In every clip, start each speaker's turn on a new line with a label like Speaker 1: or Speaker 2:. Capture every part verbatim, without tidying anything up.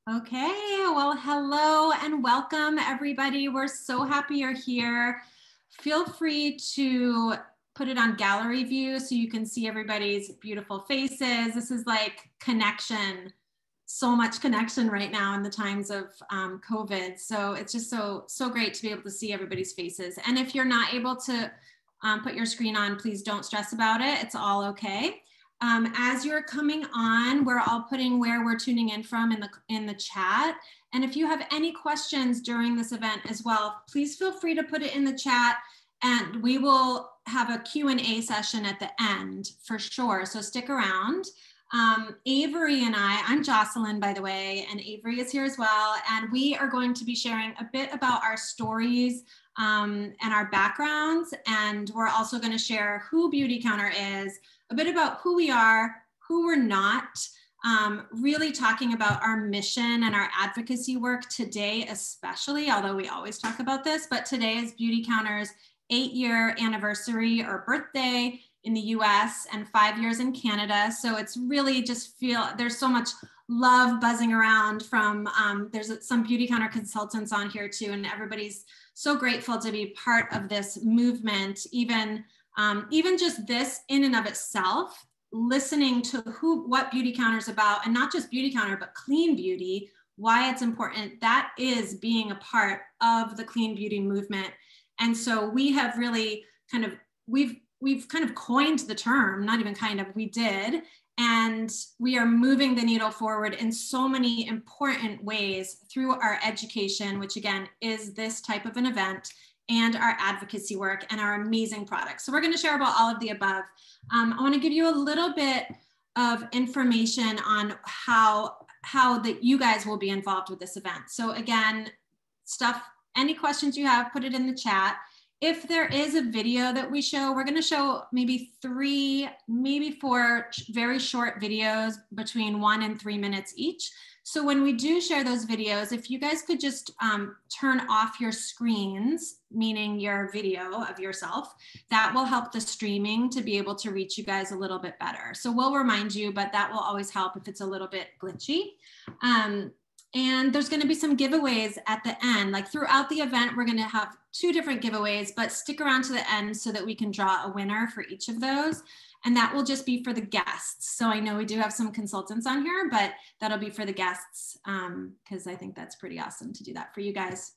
Speaker 1: Okay, well, hello and welcome everybody. We're so happy you're here. Feel free to put it on gallery view so you can see everybody's beautiful faces. This is like connection, so much connection right now in the times of um, COVID. So it's just so, so great to be able to see everybody's faces. And if you're not able to um, put your screen on, please don't stress about it. It's all okay. Um, as you're coming on, we're all putting where we're tuning in from in the, in the chat. And if you have any questions during this event as well, please feel free to put it in the chat and we will have a Q and A session at the end for sure. So stick around. Um, Avery and I, I'm Jocelyn, by the way, and Avery is here as well. And we are going to be sharing a bit about our stories um, and our backgrounds. And we're also going to share who Beautycounter is, a bit about who we are, who we're not, um, really talking about our mission and our advocacy work today, especially, although we always talk about this, but today is Beautycounter's eight year anniversary or birthday in the U S and five years in Canada. So it's really just feel, there's so much love buzzing around from, um, there's some Beautycounter consultants on here too, and everybody's so grateful to be part of this movement, even Um, even just this in and of itself, listening to who, what Beautycounter is about, and not just Beautycounter, but clean beauty, why it's important, that is being a part of the clean beauty movement. And so we have really kind of, we've, we've kind of coined the term, not even kind of, we did, and we are moving the needle forward in so many important ways through our education, which again, is this type of an event, and our advocacy work and our amazing products. So we're going to share about all of the above. Um, I want to give you a little bit of information on how, how that you guys will be involved with this event. So again, stuff, any questions you have, put it in the chat. If there is a video that we show, we're going to show maybe three, maybe four very short videos between one and three minutes each. So when we do share those videos, if you guys could just um, turn off your screens, meaning your video of yourself, that will help the streaming to be able to reach you guys a little bit better. So we'll remind you, but that will always help if it's a little bit glitchy. Um, and there's going to be some giveaways at the end. Like throughout the event, we're going to have two different giveaways, but stick around to the end so that we can draw a winner for each of those. And that will just be for the guests. So I know we do have some consultants on here, but that'll be for the guests because um, I think that's pretty awesome to do that for you guys.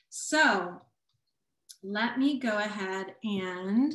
Speaker 1: So let me go ahead and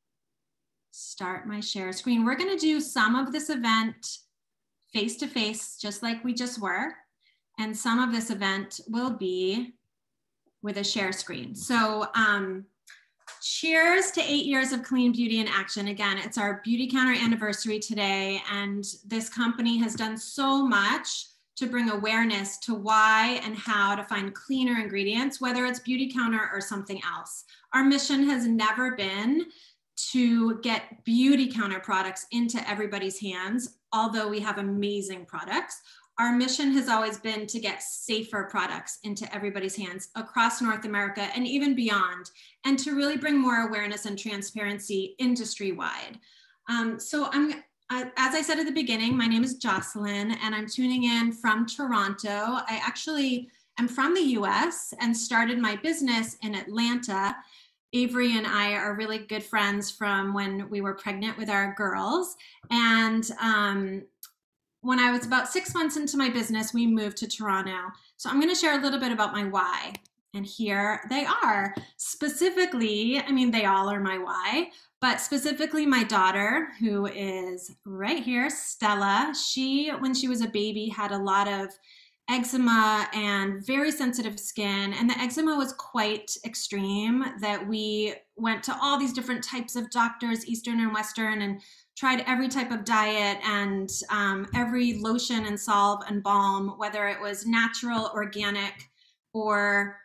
Speaker 1: start my share screen. We're going to do some of this event face-to-face, just like we just were. And some of this event will be with a share screen. So um, cheers to eight years of clean beauty in action. Again, it's our Beautycounter anniversary today, and this company has done so much to bring awareness to why and how to find cleaner ingredients, whether it's Beautycounter or something else. Our mission has never been to get Beautycounter products into everybody's hands, although we have amazing products. Our mission has always been to get safer products into everybody's hands across North America and even beyond, and to really bring more awareness and transparency industry-wide. Um, so I'm, uh, as I said at the beginning, my name is Jocelyn, and I'm tuning in from Toronto. I actually am from the U S and started my business in Atlanta. Avery and I are really good friends from when we were pregnant with our girls. And um, when I was about six months into my business, we moved to Toronto. So I'm going to share a little bit about my why. And here they are. Specifically, I mean, they all are my why, but specifically my daughter, who is right here, Stella. She, when she was a baby, had a lot of eczema and very sensitive skin. And the eczema was quite extreme that we went to all these different types of doctors, Eastern and Western, and tried every type of diet and um, every lotion and salve and balm, whether it was natural, organic, or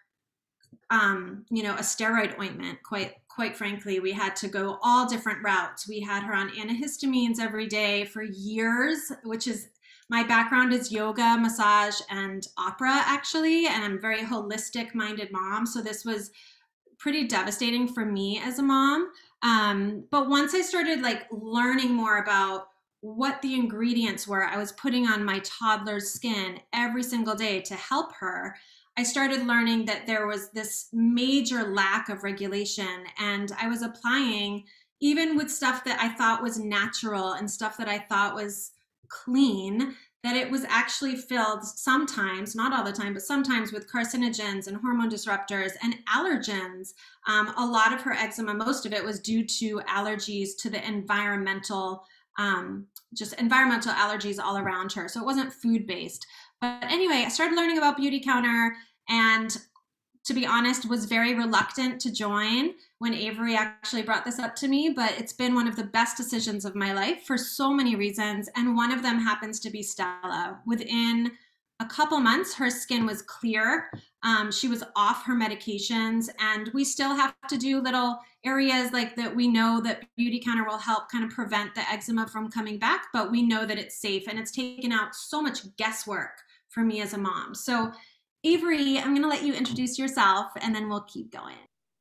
Speaker 1: um, you know, a steroid ointment. Quite, quite frankly, we had to go all different routes. We had her on antihistamines every day for years, which is, my background is yoga, massage, and opera, actually, and I'm a very holistic-minded mom, so this was pretty devastating for me as a mom. Um, but once I started like learning more about what the ingredients were I was putting on my toddler's skin every single day to help her, I started learning that there was this major lack of regulation. And I was applying, even with stuff that I thought was natural and stuff that I thought was clean, that it was actually filled sometimes, not all the time, but sometimes with carcinogens and hormone disruptors and allergens. Um, a lot of her eczema, most of it was due to allergies to the environmental, um, just environmental allergies all around her. So it wasn't food based. But anyway, I started learning about Beautycounter, and to be honest, was very reluctant to join when Avery actually brought this up to me, but it's been one of the best decisions of my life for so many reasons. And one of them happens to be Stella. Within a couple months, her skin was clear. Um, she was off her medications, and we still have to do little areas like that. We know that Beautycounter will help kind of prevent the eczema from coming back, but we know that it's safe, and it's taken out so much guesswork for me as a mom. So Avery, I'm going to let you introduce yourself and then we'll keep going.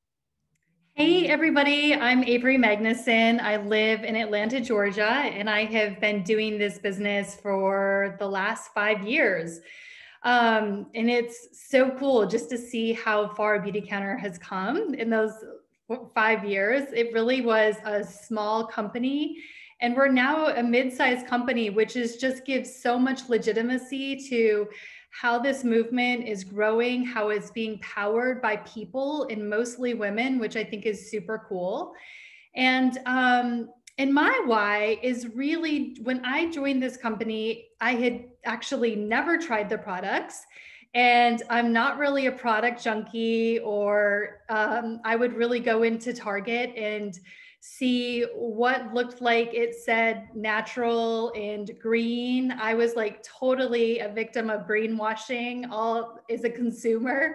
Speaker 2: Hey everybody, I'm Avery Magnuson. I live in Atlanta, Georgia, and I have been doing this business for the last five years. Um, and it's so cool just to see how far Beautycounter has come in those five years. It really was a small company, and we're now a mid-sized company, which is just gives so much legitimacy to how this movement is growing, how it's being powered by people and mostly women, which I think is super cool. And um, and my why is really, when I joined this company, I had actually never tried the products. And I'm not really a product junkie, or um, I would really go into Target and see what looked like it said natural and green. I was like totally a victim of greenwashing all as a consumer.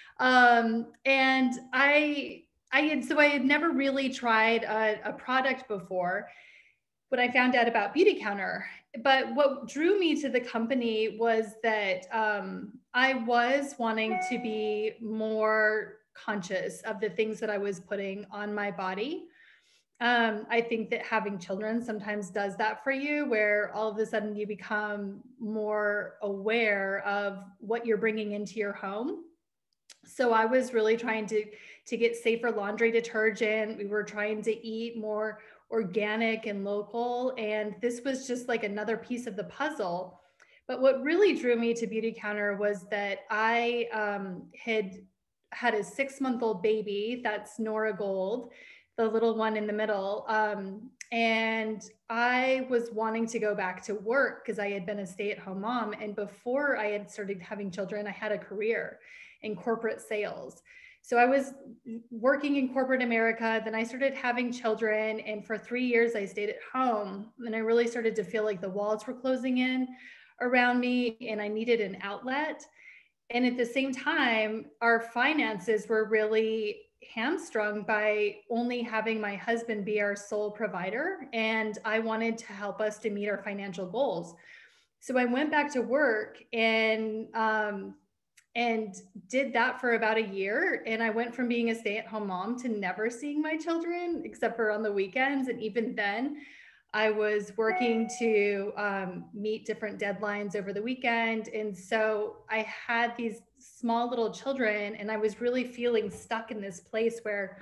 Speaker 2: Um, and I, I had, so I had never really tried a, a product before when I found out about Beautycounter. But what drew me to the company was that um, I was wanting to be more conscious of the things that I was putting on my body. Um, I think that having children sometimes does that for you, where all of a sudden you become more aware of what you're bringing into your home. So I was really trying to to get safer laundry detergent. We were trying to eat more organic and local, and this was just like another piece of the puzzle. But what really drew me to Beautycounter was that I um, had had a six month old baby. That's Nora Gold, the little one in the middle. Um, and I was wanting to go back to work because I had been a stay at home mom. And before I had started having children, I had a career in corporate sales. So I was working in corporate America. Then I started having children. And for three years, I stayed at home. And I really started to feel like the walls were closing in around me and I needed an outlet. And at the same time, our finances were really hamstrung by only having my husband be our sole provider. And I wanted to help us to meet our financial goals. So I went back to work and um, and did that for about a year. And I went from being a stay-at-home mom to never seeing my children except for on the weekends. And even then, I was working to um, meet different deadlines over the weekend. And so I had these small little children, and I was really feeling stuck in this place where,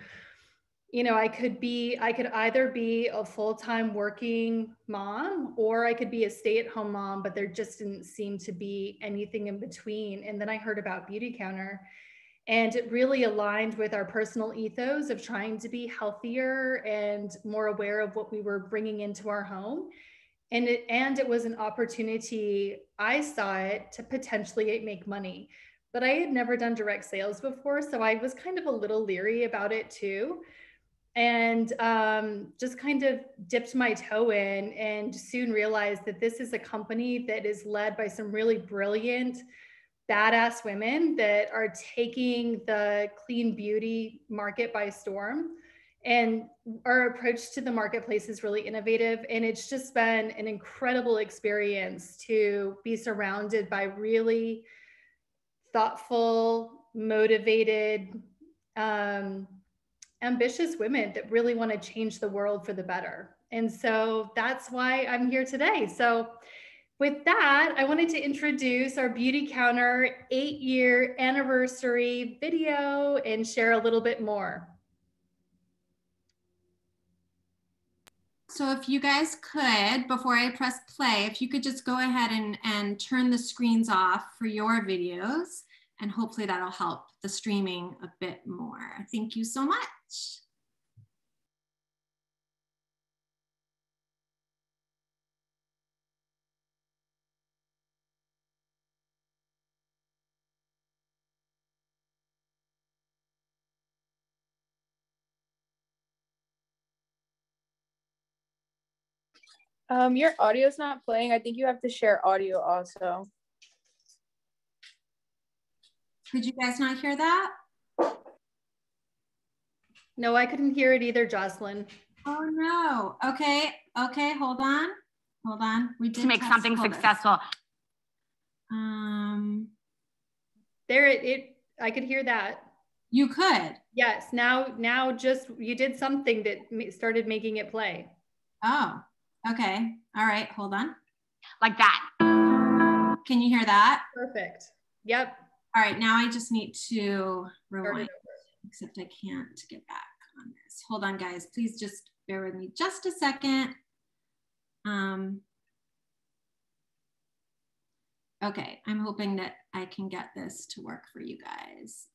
Speaker 2: you know, I could be, I could either be a full-time working mom or I could be a stay-at-home mom, but there just didn't seem to be anything in between. And then I heard about Beautycounter, and it really aligned with our personal ethos of trying to be healthier and more aware of what we were bringing into our home. And it, and it was an opportunity, I saw it, to potentially make money. But I had never done direct sales before, so I was kind of a little leery about it too. And um, just kind of dipped my toe in and soon realized that this is a company that is led by some really brilliant, badass women that are taking the clean beauty market by storm. And our approach to the marketplace is really innovative. And it's just been an incredible experience to be surrounded by really thoughtful, motivated, um, ambitious women that really want to change the world for the better. And so that's why I'm here today. So with that, I wanted to introduce our Beautycounter eight year anniversary video and share a little bit more.
Speaker 1: So if you guys could, before I press play, if you could just go ahead and, and turn the screens off for your videos, and hopefully that'll help the streaming a bit more. Thank you so much.
Speaker 3: Um, your audio's not playing. I think you have to share audio also.
Speaker 1: Could you guys not hear that?
Speaker 2: No, I couldn't hear it either, Jocelyn.
Speaker 1: Oh no. Okay. Okay. Hold on. Hold on. We did
Speaker 4: to make something successful.
Speaker 1: Um.
Speaker 2: There it, it. I could hear that.
Speaker 1: You could.
Speaker 2: Yes. Now, now, just you did something that started making it play.
Speaker 1: Oh. Okay. All right. Hold on.
Speaker 4: Like that.
Speaker 1: Can you hear that?
Speaker 2: Perfect. Yep.
Speaker 1: All right. Now I just need to rewind. Except I can't get back on this. Hold on, guys. Please just bear with me just a second. Um, okay, I'm hoping that I can get this to work for you guys.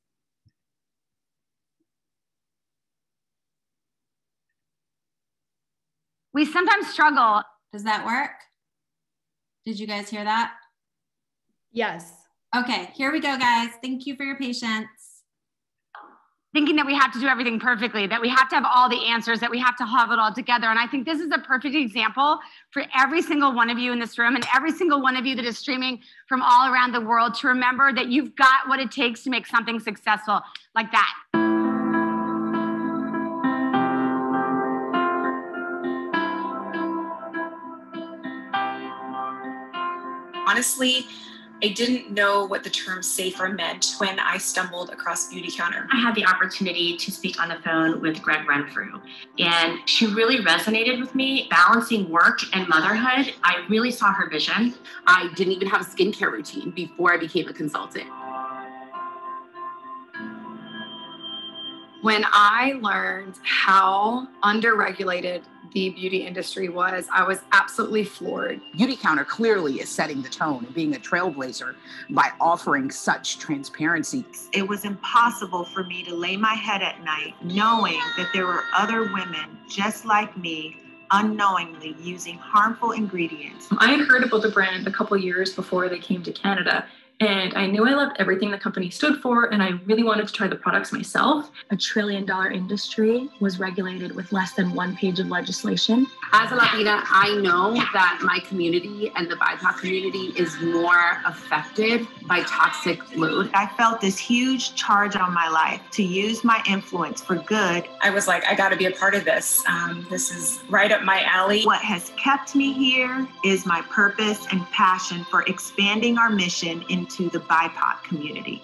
Speaker 4: We sometimes struggle.
Speaker 1: Does that work? Did you guys hear that?
Speaker 2: Yes.
Speaker 1: Okay, here we go, guys. Thank you for your patience.
Speaker 4: Thinking that we have to do everything perfectly, that we have to have all the answers, that we have to have it all together. And I think this is a perfect example for every single one of you in this room and every single one of you that is streaming from all around the world to remember that you've got what it takes to make something successful like that.
Speaker 5: Honestly, I didn't know what the term safer meant when I stumbled across Beautycounter.
Speaker 6: I had the opportunity to speak on the phone with Greg Renfrew, and she really resonated with me. Balancing work and motherhood, I really saw her vision.
Speaker 7: I didn't even have a skincare routine before I became a consultant.
Speaker 8: When I learned how underregulated the beauty industry was, I was absolutely floored.
Speaker 9: Beautycounter clearly is setting the tone and being a trailblazer by offering such transparency.
Speaker 10: It was impossible for me to lay my head at night knowing that there were other women just like me unknowingly using harmful ingredients.
Speaker 11: I had heard about the brand a couple years before they came to Canada, and I knew I loved everything the company stood for, and I really wanted to try the products myself. A trillion dollar industry was regulated with less than one page of legislation.
Speaker 7: As a Latina, I know that my community and the B I P O C community is more affected by toxic load.
Speaker 10: I felt this huge charge on my life to use my influence for good.
Speaker 5: I was like, I gotta be a part of this. Um, this is right up my alley.
Speaker 10: What has kept me here is my purpose and passion for expanding our mission in to the B I P O C community.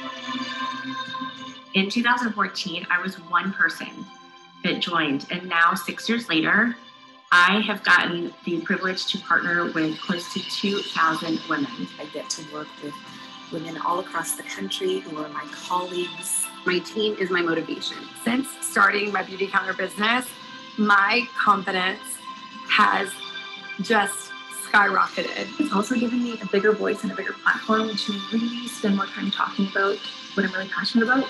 Speaker 6: In two thousand fourteen, I was one person that joined, and now six years later, I have gotten the privilege to partner with close to two thousand women.
Speaker 5: I get to work with women all across the country who are my colleagues.
Speaker 7: My team is my motivation.
Speaker 8: Since starting my Beautycounter business, my confidence has just skyrocketed.
Speaker 11: It's also given me a bigger voice and a bigger platform to really spend more time talking about what I'm really passionate about.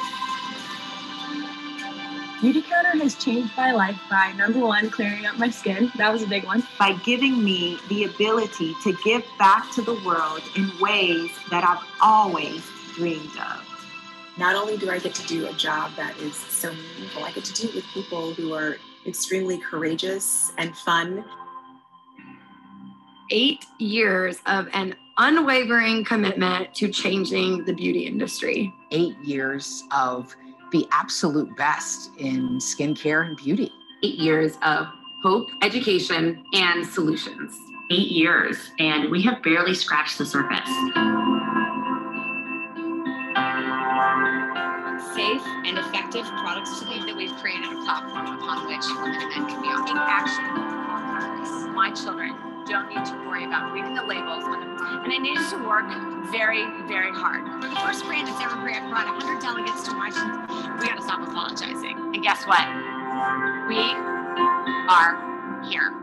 Speaker 11: Beautycounter has changed my life by, number one, clearing up my skin. That was a big one.
Speaker 10: By giving me the ability to give back to the world in ways that I've always dreamed of.
Speaker 5: Not only do I get to do a job that is so meaningful, I get to do it with people who are extremely courageous and fun.
Speaker 8: Eight years of an unwavering commitment to changing the beauty industry.
Speaker 9: Eight years of the absolute best in skincare and beauty.
Speaker 7: Eight years of hope, education, and solutions.
Speaker 6: Eight years, and we have barely scratched the surface.
Speaker 12: Safe and effective
Speaker 4: effective products to believe that we've created a platform upon which women and men can be on. Take action on purpose. My children don't need to worry about reading the labels. When, and I needed to work very, very hard. For the first brand that's ever brought one hundred delegates to Washington, we got to stop apologizing. And guess what? We are here.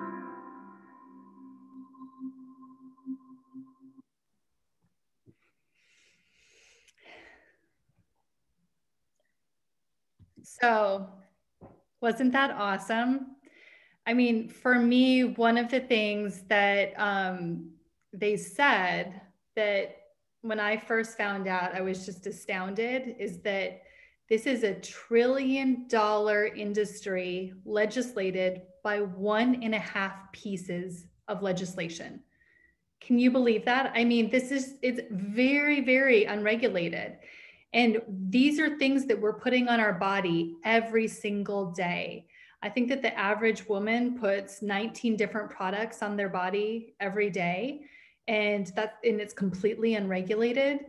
Speaker 2: So, wasn't that awesome? I mean, for me, one of the things that um, they said that when I first found out, I was just astounded, is that this is a trillion dollar industry legislated by one and a half pieces of legislation. Can you believe that? I mean, this is, it's very, very unregulated. And these are things that we're putting on our body every single day. I think that the average woman puts nineteen different products on their body every day, and that, and it's completely unregulated.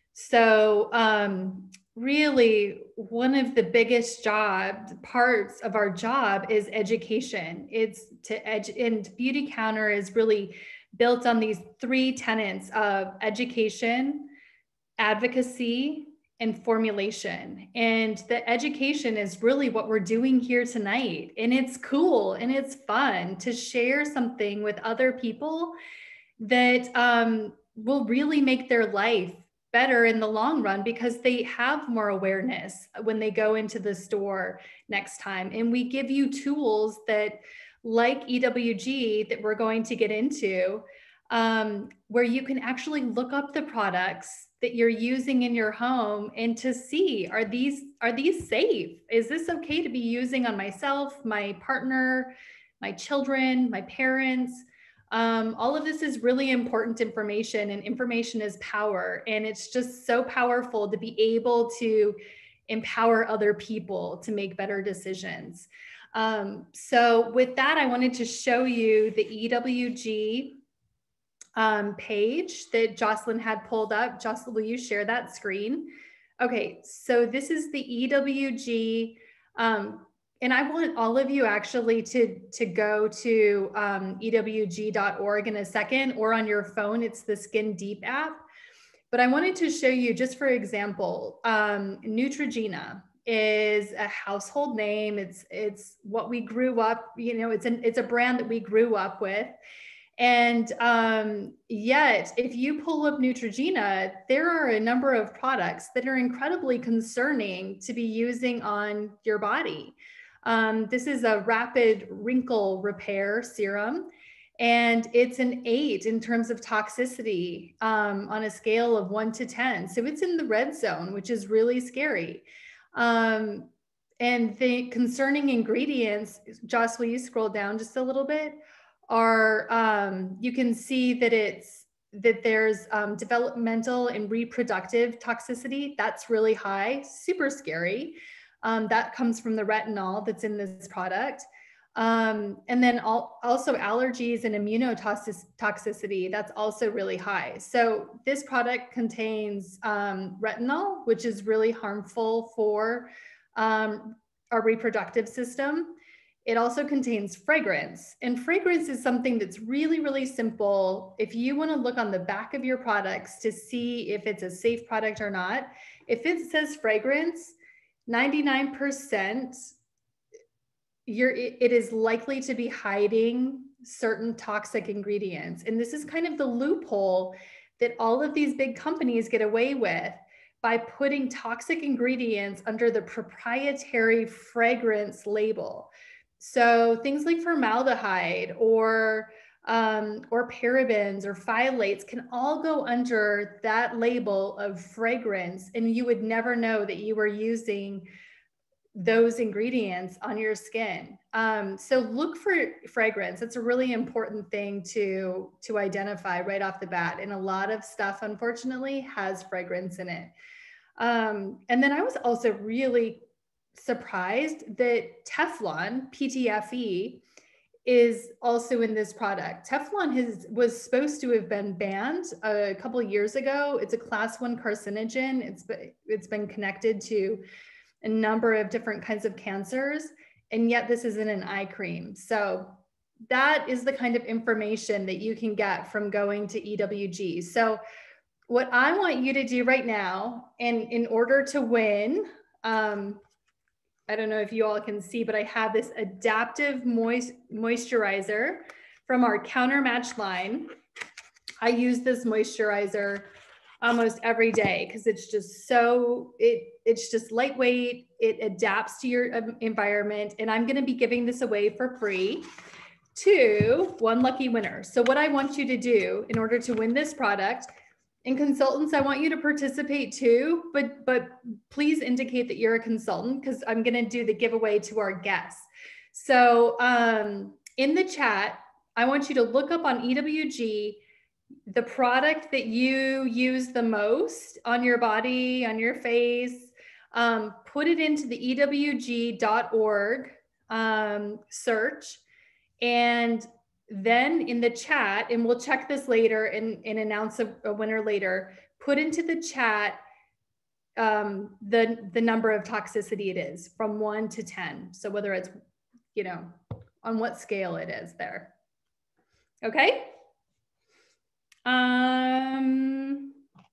Speaker 2: So um, really, one of the biggest job parts of our job is education. It's to edge, and Beautycounter is really built on these three tenets of education, advocacy, and formulation. And the education is really what we're doing here tonight. And it's cool and it's fun to share something with other people that um, will really make their life better in the long run, because they have more awareness when they go into the store next time. And we give you tools that, like E W G, that we're going to get into, um, where you can actually look up the products that you're using in your home and to see, are these, are these safe? Is this okay to be using on myself, my partner, my children, my parents? Um, all of this is really important information, and information is power. And it's just so powerful to be able to empower other people to make better decisions. Um, so with that, I wanted to show you the E W G um, page that Jocelyn had pulled up. Jocelyn, will you share that screen? Okay, so this is the E W G, um, and I want all of you actually to, to go to um, E W G dot org in a second, or on your phone, it's the Skin Deep app. But I wanted to show you, just for example, um, Neutrogena is a household name. It's, it's what we grew up, you know, it's, an, it's a brand that we grew up with. And um, yet, if you pull up Neutrogena, there are a number of products that are incredibly concerning to be using on your body. Um, this is a rapid wrinkle repair serum, and it's an eight in terms of toxicity um, on a scale of one to ten. So it's in the red zone, which is really scary. Um, and the concerning ingredients, Joss, will you scroll down just a little bit? Are, um, you can see that it's, that there's um, developmental and reproductive toxicity. That's really high, super scary. Um, that comes from the retinol that's in this product. Um, and then al also allergies and immunotoxicity, that's also really high. So this product contains um, retinol, which is really harmful for um, our reproductive system. It also contains fragrance, and fragrance is something that's really, really simple. If you want to look on the back of your products to see if it's a safe product or not, if it says fragrance, ninety-nine percent you're, it is likely to be hiding certain toxic ingredients. And this is kind of the loophole that all of these big companies get away with, by putting toxic ingredients under the proprietary fragrance label. So things like formaldehyde or um, or parabens or phthalates can all go under that label of fragrance, and you would never know that you were using those ingredients on your skin. Um, so look for fragrance. It's a really important thing to, to identify right off the bat. And a lot of stuff, unfortunately, has fragrance in it. Um, and then I was also really surprised that Teflon, P T F E, is also in this product. Teflon has, was supposed to have been banned a couple of years ago. It's a class one carcinogen. It's, it's been connected to a number of different kinds of cancers, and yet this isn't an eye cream. So that is the kind of information that you can get from going to E W G. So what I want you to do right now, and in order to win, um, I don't know if you all can see, but I have this adaptive moist moisturizer from our Counter Match line. I use this moisturizer almost every day because it's just so, it it's just lightweight, it adapts to your um, environment, and I'm gonna be giving this away for free to one lucky winner. So what I want you to do in order to win this product, and consultants, I want you to participate too, but, but please indicate that you're a consultant because I'm gonna do the giveaway to our guests. So um, in the chat, I want you to look up on E W G the product that you use the most on your body, on your face, um, put it into the E W G dot org um, search, and then in the chat, and we'll check this later and, and announce a, a winner later, put into the chat um, the, the number of toxicity it is from one to ten. So whether it's, you know, on what scale it is there. Okay. Um,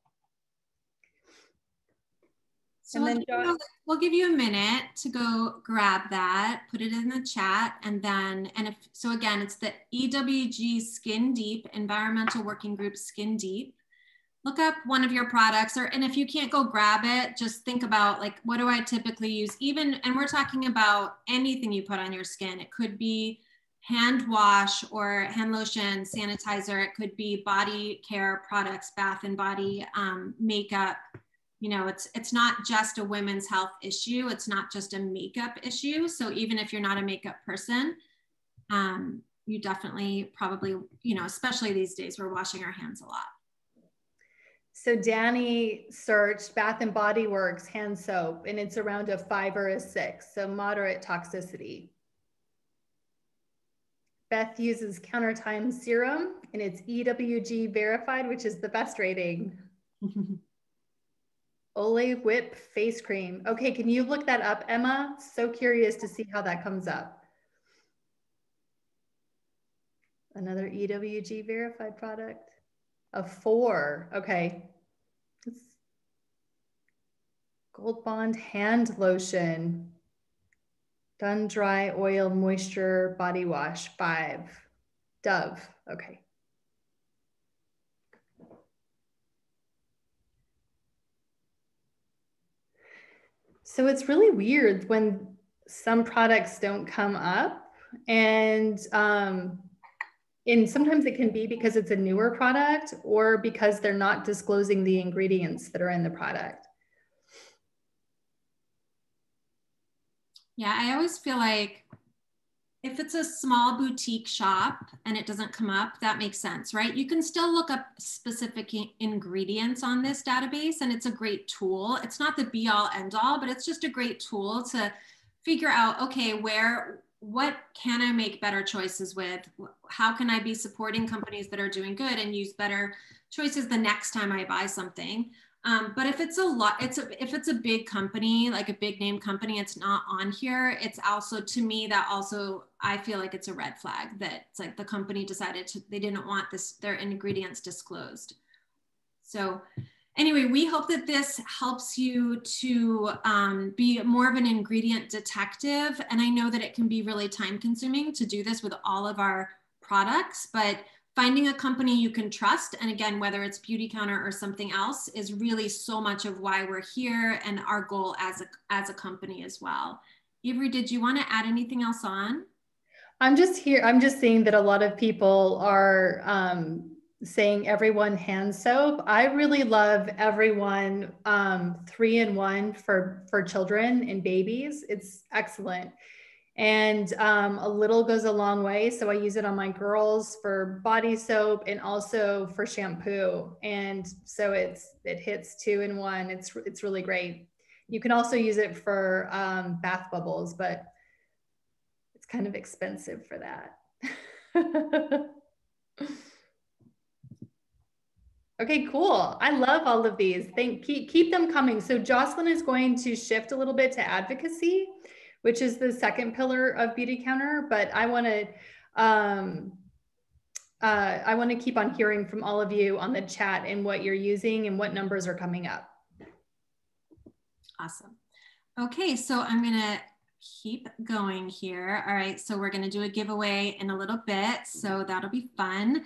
Speaker 1: So
Speaker 2: and
Speaker 1: we'll,
Speaker 2: then
Speaker 1: give you, we'll give you a minute to go grab that, put it in the chat, and then, and if, so again, it's the E W G Skin Deep, Environmental Working Group Skin Deep. Look up one of your products, or, and if you can't go grab it, just think about like, what do I typically use? Even, and we're talking about anything you put on your skin. It could be hand wash or hand lotion, sanitizer. It could be body care products, bath and body, um, makeup. You know, it's it's not just a women's health issue. It's not just a makeup issue. So even if you're not a makeup person, um, you definitely probably, you know, especially these days, we're washing our hands a lot.
Speaker 2: So Danny searched Bath and Body Works hand soap, and it's around a five or a six, so moderate toxicity. Beth uses Countertime Serum, and it's E W G verified, which is the best rating. Olay Whip Face Cream. Okay, can you look that up, Emma? So curious to see how that comes up. Another E W G verified product. A four, okay. It's Gold Bond Hand Lotion. Done Dry Oil Moisture Body Wash, five. Dove, okay. So it's really weird when some products don't come up, and um, and sometimes it can be because it's a newer product or because they're not disclosing the ingredients that are in the product.
Speaker 1: Yeah, I always feel like if it's a small boutique shop and it doesn't come up, that makes sense, right? You can still look up specific ingredients on this database, and it's a great tool. It's not the be all end all, but it's just a great tool to figure out, okay, where, what can I make better choices with? How can I be supporting companies that are doing good and use better choices the next time I buy something? Um, but if it's a lot, it's a, if it's a big company, like a big name company, it's not on here. It's also, to me, that also, I feel like it's a red flag that it's like the company decided to, they didn't want this, their ingredients disclosed. So anyway, we hope that this helps you to um, be more of an ingredient detective. And I know that it can be really time consuming to do this with all of our products, but finding a company you can trust, and again, whether it's Beautycounter or something else, is really so much of why we're here and our goal as a, as a company as well. Avery, did you want to add anything else on?
Speaker 2: I'm just here, I'm just seeing that a lot of people are um, saying everyone hand soap. I really love everyone um, three in one for, for children and babies. It's excellent. And um, a little goes a long way. So I use it on my girls for body soap and also for shampoo. And so it's, it hits two in one. It's, it's really great. You can also use it for um, bath bubbles, but it's kind of expensive for that. Okay, cool. I love all of these. Thank keep keep them coming. So Jocelyn is going to shift a little bit to advocacy, which is the second pillar of Beautycounter. But I want to um, uh, I want to keep on hearing from all of you on the chat and what you're using and what numbers are coming up.
Speaker 1: Awesome. Okay, so I'm gonna keep going here. All right, so we're gonna do a giveaway in a little bit, so that'll be fun.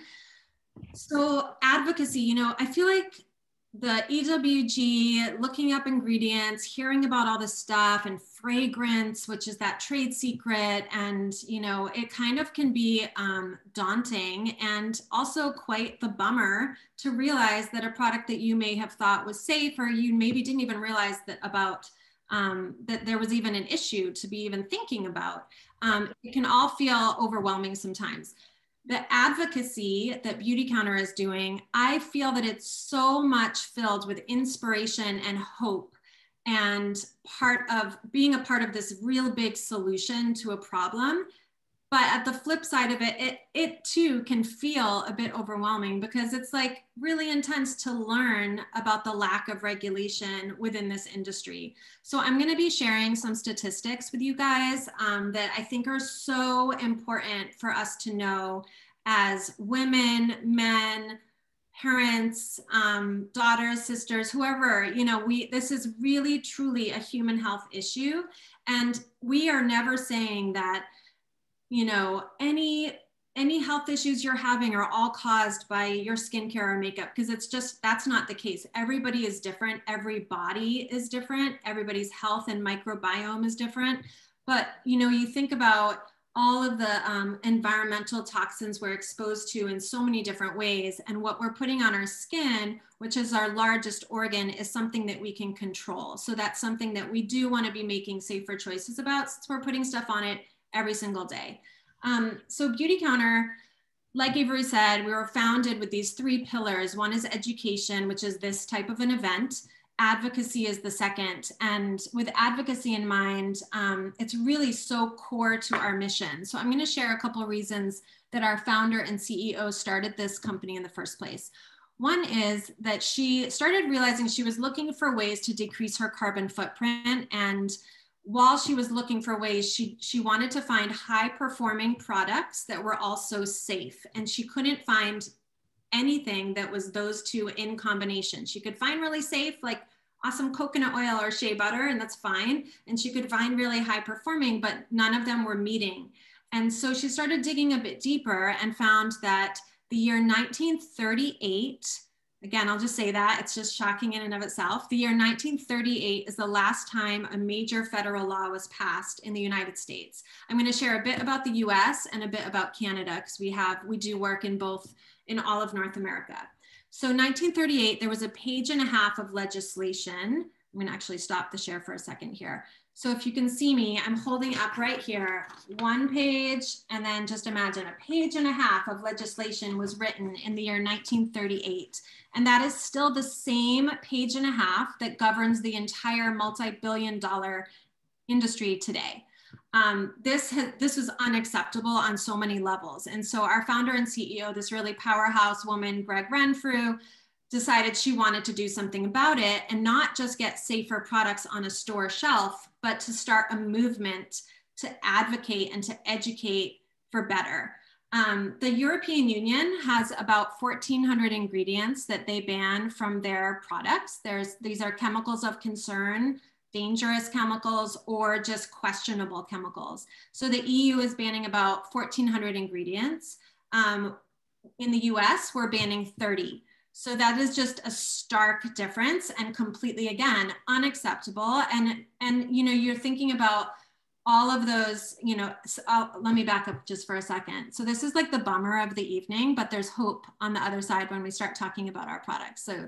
Speaker 1: So advocacy, you know, I feel like the E W G, looking up ingredients, hearing about all this stuff, and fragrance, which is that trade secret, and you know, it kind of can be um, daunting and also quite the bummer to realize that a product that you may have thought was safe, or you maybe didn't even realize that about um, that there was even an issue to be even thinking about. Um, it can all feel overwhelming sometimes. The advocacy that Beautycounter is doing, I feel that it's so much filled with inspiration and hope, and part of being a part of this real big solution to a problem. But at the flip side of it, it, it too can feel a bit overwhelming, because it's like really intense to learn about the lack of regulation within this industry. So I'm going to be sharing some statistics with you guys um, that I think are so important for us to know as women, men, parents, um, daughters, sisters, whoever, you know, we, this is really truly a human health issue. And we are never saying that, you know, any any health issues you're having are all caused by your skincare or makeup, because it's just, that's not the case. Everybody is different. Every body is different. Everybody's health and microbiome is different. But, you know, you think about all of the um, environmental toxins we're exposed to in so many different ways. And what we're putting on our skin, which is our largest organ, is something that we can control. So that's something that we do want to be making safer choices about, since we're putting stuff on it every single day. Um, so Beautycounter, like Avery said, we were founded with these three pillars. One is education, which is this type of an event. Advocacy is the second. And with advocacy in mind, um, it's really so core to our mission. So I'm going to share a couple of reasons that our founder and C E O started this company in the first place. One is that she started realizing she was looking for ways to decrease her carbon footprint, and while she was looking for ways, she, she wanted to find high performing products that were also safe. And she couldn't find anything that was those two in combination. She could find really safe, like awesome coconut oil or shea butter, and that's fine. And she could find really high performing, but none of them were meeting. And so she started digging a bit deeper and found that the year nineteen thirty-eight, again, I'll just say that, it's just shocking in and of itself. The year nineteen thirty-eight is the last time a major federal law was passed in the United States. I'm going to share a bit about the U S and a bit about Canada, because we have, we do work in both, in all of North America. So nineteen thirty-eight, there was a page and a half of legislation. I'm going to actually stop the share for a second here. So if you can see me, I'm holding up right here, one page, and then just imagine a page and a half of legislation was written in the year nineteen thirty-eight. And that is still the same page and a half that governs the entire multi-billion dollar industry today. Um, this, has, this was unacceptable on so many levels. And so our founder and C E O, this really powerhouse woman, Greg Renfrew, decided she wanted to do something about it, and not just get safer products on a store shelf, but to start a movement to advocate and to educate for better. Um, the European Union has about fourteen hundred ingredients that they ban from their products. There's, these are chemicals of concern, dangerous chemicals, or just questionable chemicals. So the E U is banning about fourteen hundred ingredients. Um, in the U S, we're banning thirty. So that is just a stark difference, and completely, again, unacceptable. And, and you know, you're thinking about all of those, you know, so I'll, let me back up just for a second. So this is like the bummer of the evening, but there's hope on the other side when we start talking about our products. So,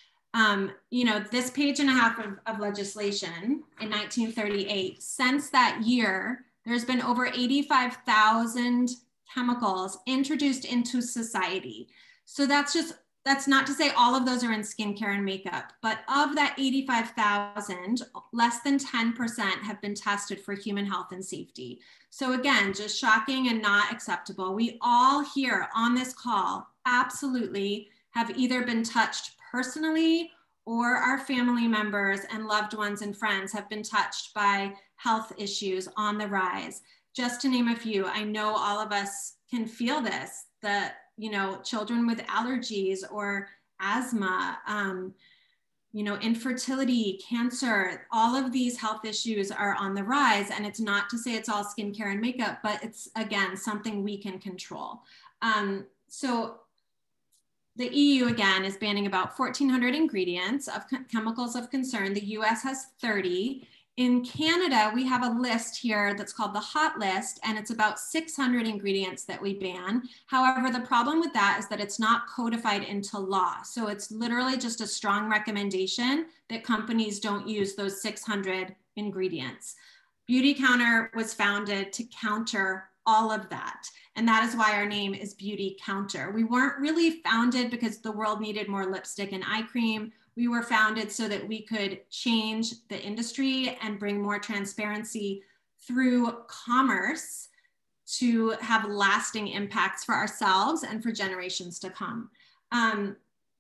Speaker 1: um, you know, this page and a half of, of legislation in nineteen thirty-eight, since that year, there's been over eighty-five thousand chemicals introduced into society. So that's just, that's not to say all of those are in skincare and makeup, but of that eighty-five thousand, less than ten percent have been tested for human health and safety. So again, just shocking and not acceptable. We all here on this call absolutely have either been touched personally or our family members and loved ones and friends have been touched by health issues on the rise. Just to name a few, I know all of us can feel this, that, you know, children with allergies or asthma, um, you know, infertility, cancer, all of these health issues are on the rise. And it's not to say it's all skincare and makeup, but it's, again, something we can control. Um, so the E U, again, is banning about fourteen hundred ingredients of chemicals of concern. The U S has thirty. In Canada, we have a list here that's called the hot list, and it's about six hundred ingredients that we ban. However, the problem with that is that it's not codified into law. So it's literally just a strong recommendation that companies don't use those six hundred ingredients. Beautycounter was founded to counter all of that. And that is why our name is Beautycounter. We weren't really founded because the world needed more lipstick and eye cream. We were founded so that we could change the industry and bring more transparency through commerce to have lasting impacts for ourselves and for generations to come. Um,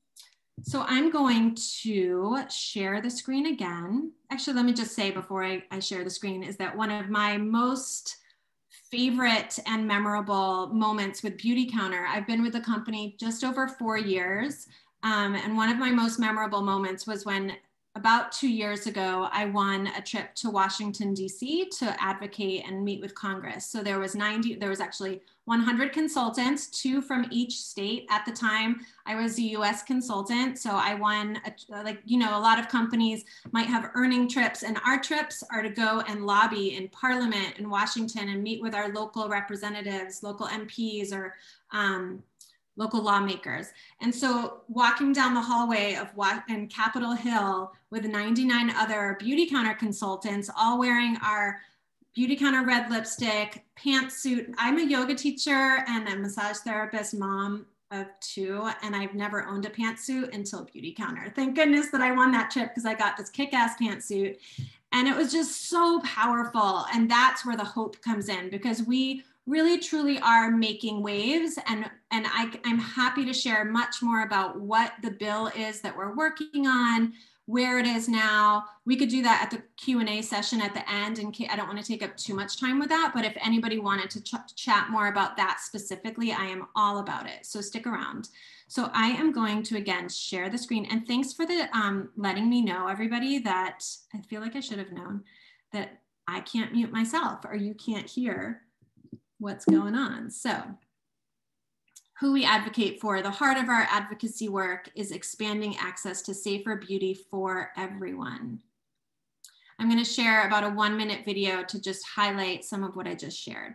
Speaker 1: so I'm going to share the screen again. Actually, let me just say before I, I share the screen is that one of my most favorite and memorable moments with Beautycounter, I've been with the company just over four years. Um, and one of my most memorable moments was when about two years ago, I won a trip to Washington, D C to advocate and meet with Congress. So there was ninety, there was actually one hundred consultants, two from each state. At the time, I was a U S consultant. So I won, a, like, you know, a lot of companies might have earning trips, and our trips are to go and lobby in Parliament in Washington and meet with our local representatives, local M Ps, or um, local lawmakers. And so walking down the hallway of in Capitol Hill with ninety-nine other Beautycounter consultants, all wearing our Beautycounter red lipstick, pantsuit. I'm a yoga teacher and a massage therapist, mom of two, and I've never owned a pantsuit until Beautycounter. Thank goodness that I won that trip because I got this kick-ass pantsuit. And it was just so powerful. And that's where the hope comes in, because we really truly are making waves, and and I, I'm happy to share much more about what the bill is that we're working on, where it is now. We could do that at the Q and A session at the end, and I don't want to take up too much time with that, but if anybody wanted to ch chat more about that specifically, I am all about it, so stick around. So I am going to, again, share the screen, and thanks for the um, letting me know, everybody, that I feel like I should have known that I can't mute myself or you can't hear what's going on. So who we advocate for, the heart of our advocacy work is expanding access to safer beauty for everyone. I'm going to share about a one minute video to just highlight some of what I just shared.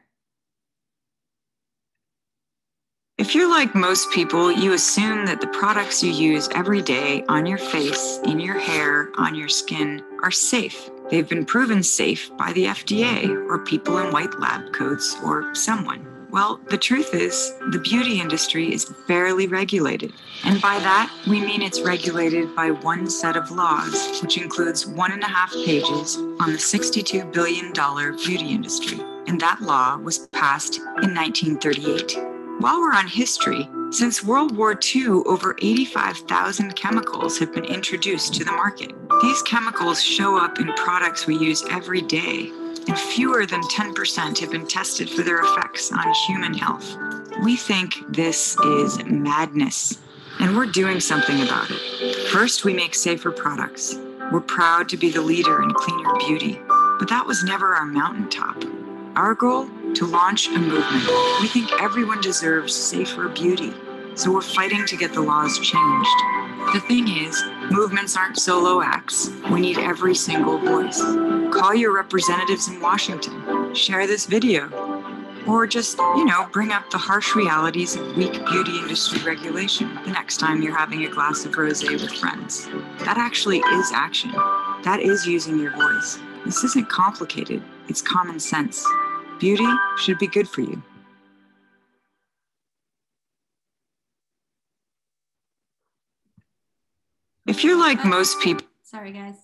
Speaker 12: If you're like most people, you assume that the products you use every day on your face, in your hair, on your skin are safe. They've been proven safe by the F D A or people in white lab coats or someone. Well, the truth is, the beauty industry is barely regulated. And by that, we mean it's regulated by one set of laws, which includes one and a half pages on the sixty-two billion dollar beauty industry. And that law was passed in nineteen thirty-eight. While we're on history, since World War Two, over eighty-five thousand chemicals have been introduced to the market. These chemicals show up in products we use every day, and fewer than ten percent have been tested for their effects on human health. We think this is madness, and we're doing something about it. First, we make safer products. We're proud to be the leader in cleaner beauty, but that was never our mountaintop. Our goal? To launch a movement. We think everyone deserves safer beauty, so we're fighting to get the laws changed. The thing is, movements aren't solo acts. We need every single voice. Call your representatives in Washington, share this video, or just, you know, bring up the harsh realities of weak beauty industry regulation the next time you're having a glass of rosé with friends. That actually is action. That is using your voice. This isn't complicated, it's common sense. Beauty should be good for you. If you're like most people.
Speaker 1: Sorry, guys.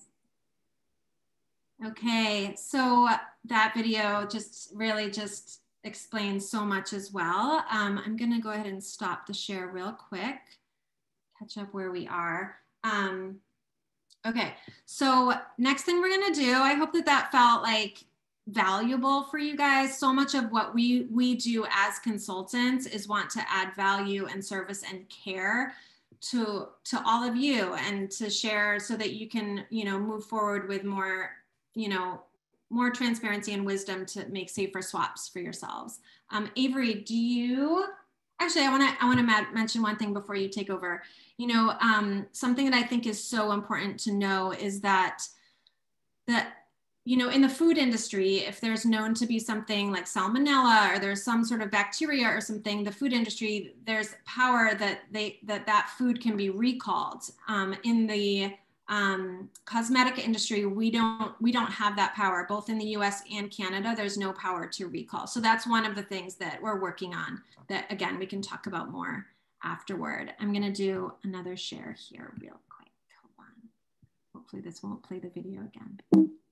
Speaker 1: Okay, so that video just really just explains so much as well. Um, I'm gonna go ahead and stop the share real quick catch up where we are. Um, okay, so next thing we're gonna do, I hope that that felt like valuable for you guys. So much of what we we do as consultants is want to add value and service and care to to all of you, and to share so that you can, you know, move forward with more, you know, more transparency and wisdom to make safer swaps for yourselves. Um, Avery, do you, actually, I want to I want to mention one thing before you take over. You know, um, something that I think is so important to know is that that you know, in the food industry, if there's known to be something like salmonella, or there's some sort of bacteria or something, the food industry, there's power that they that that food can be recalled. Um, in the um, cosmetic industry, we don't we don't have that power. Both in the U S and Canada, there's no power to recall. So that's one of the things that we're working on. That again, we can talk about more afterward. I'm going to do another share here real quick. Hold on. Hopefully, this won't play the video again.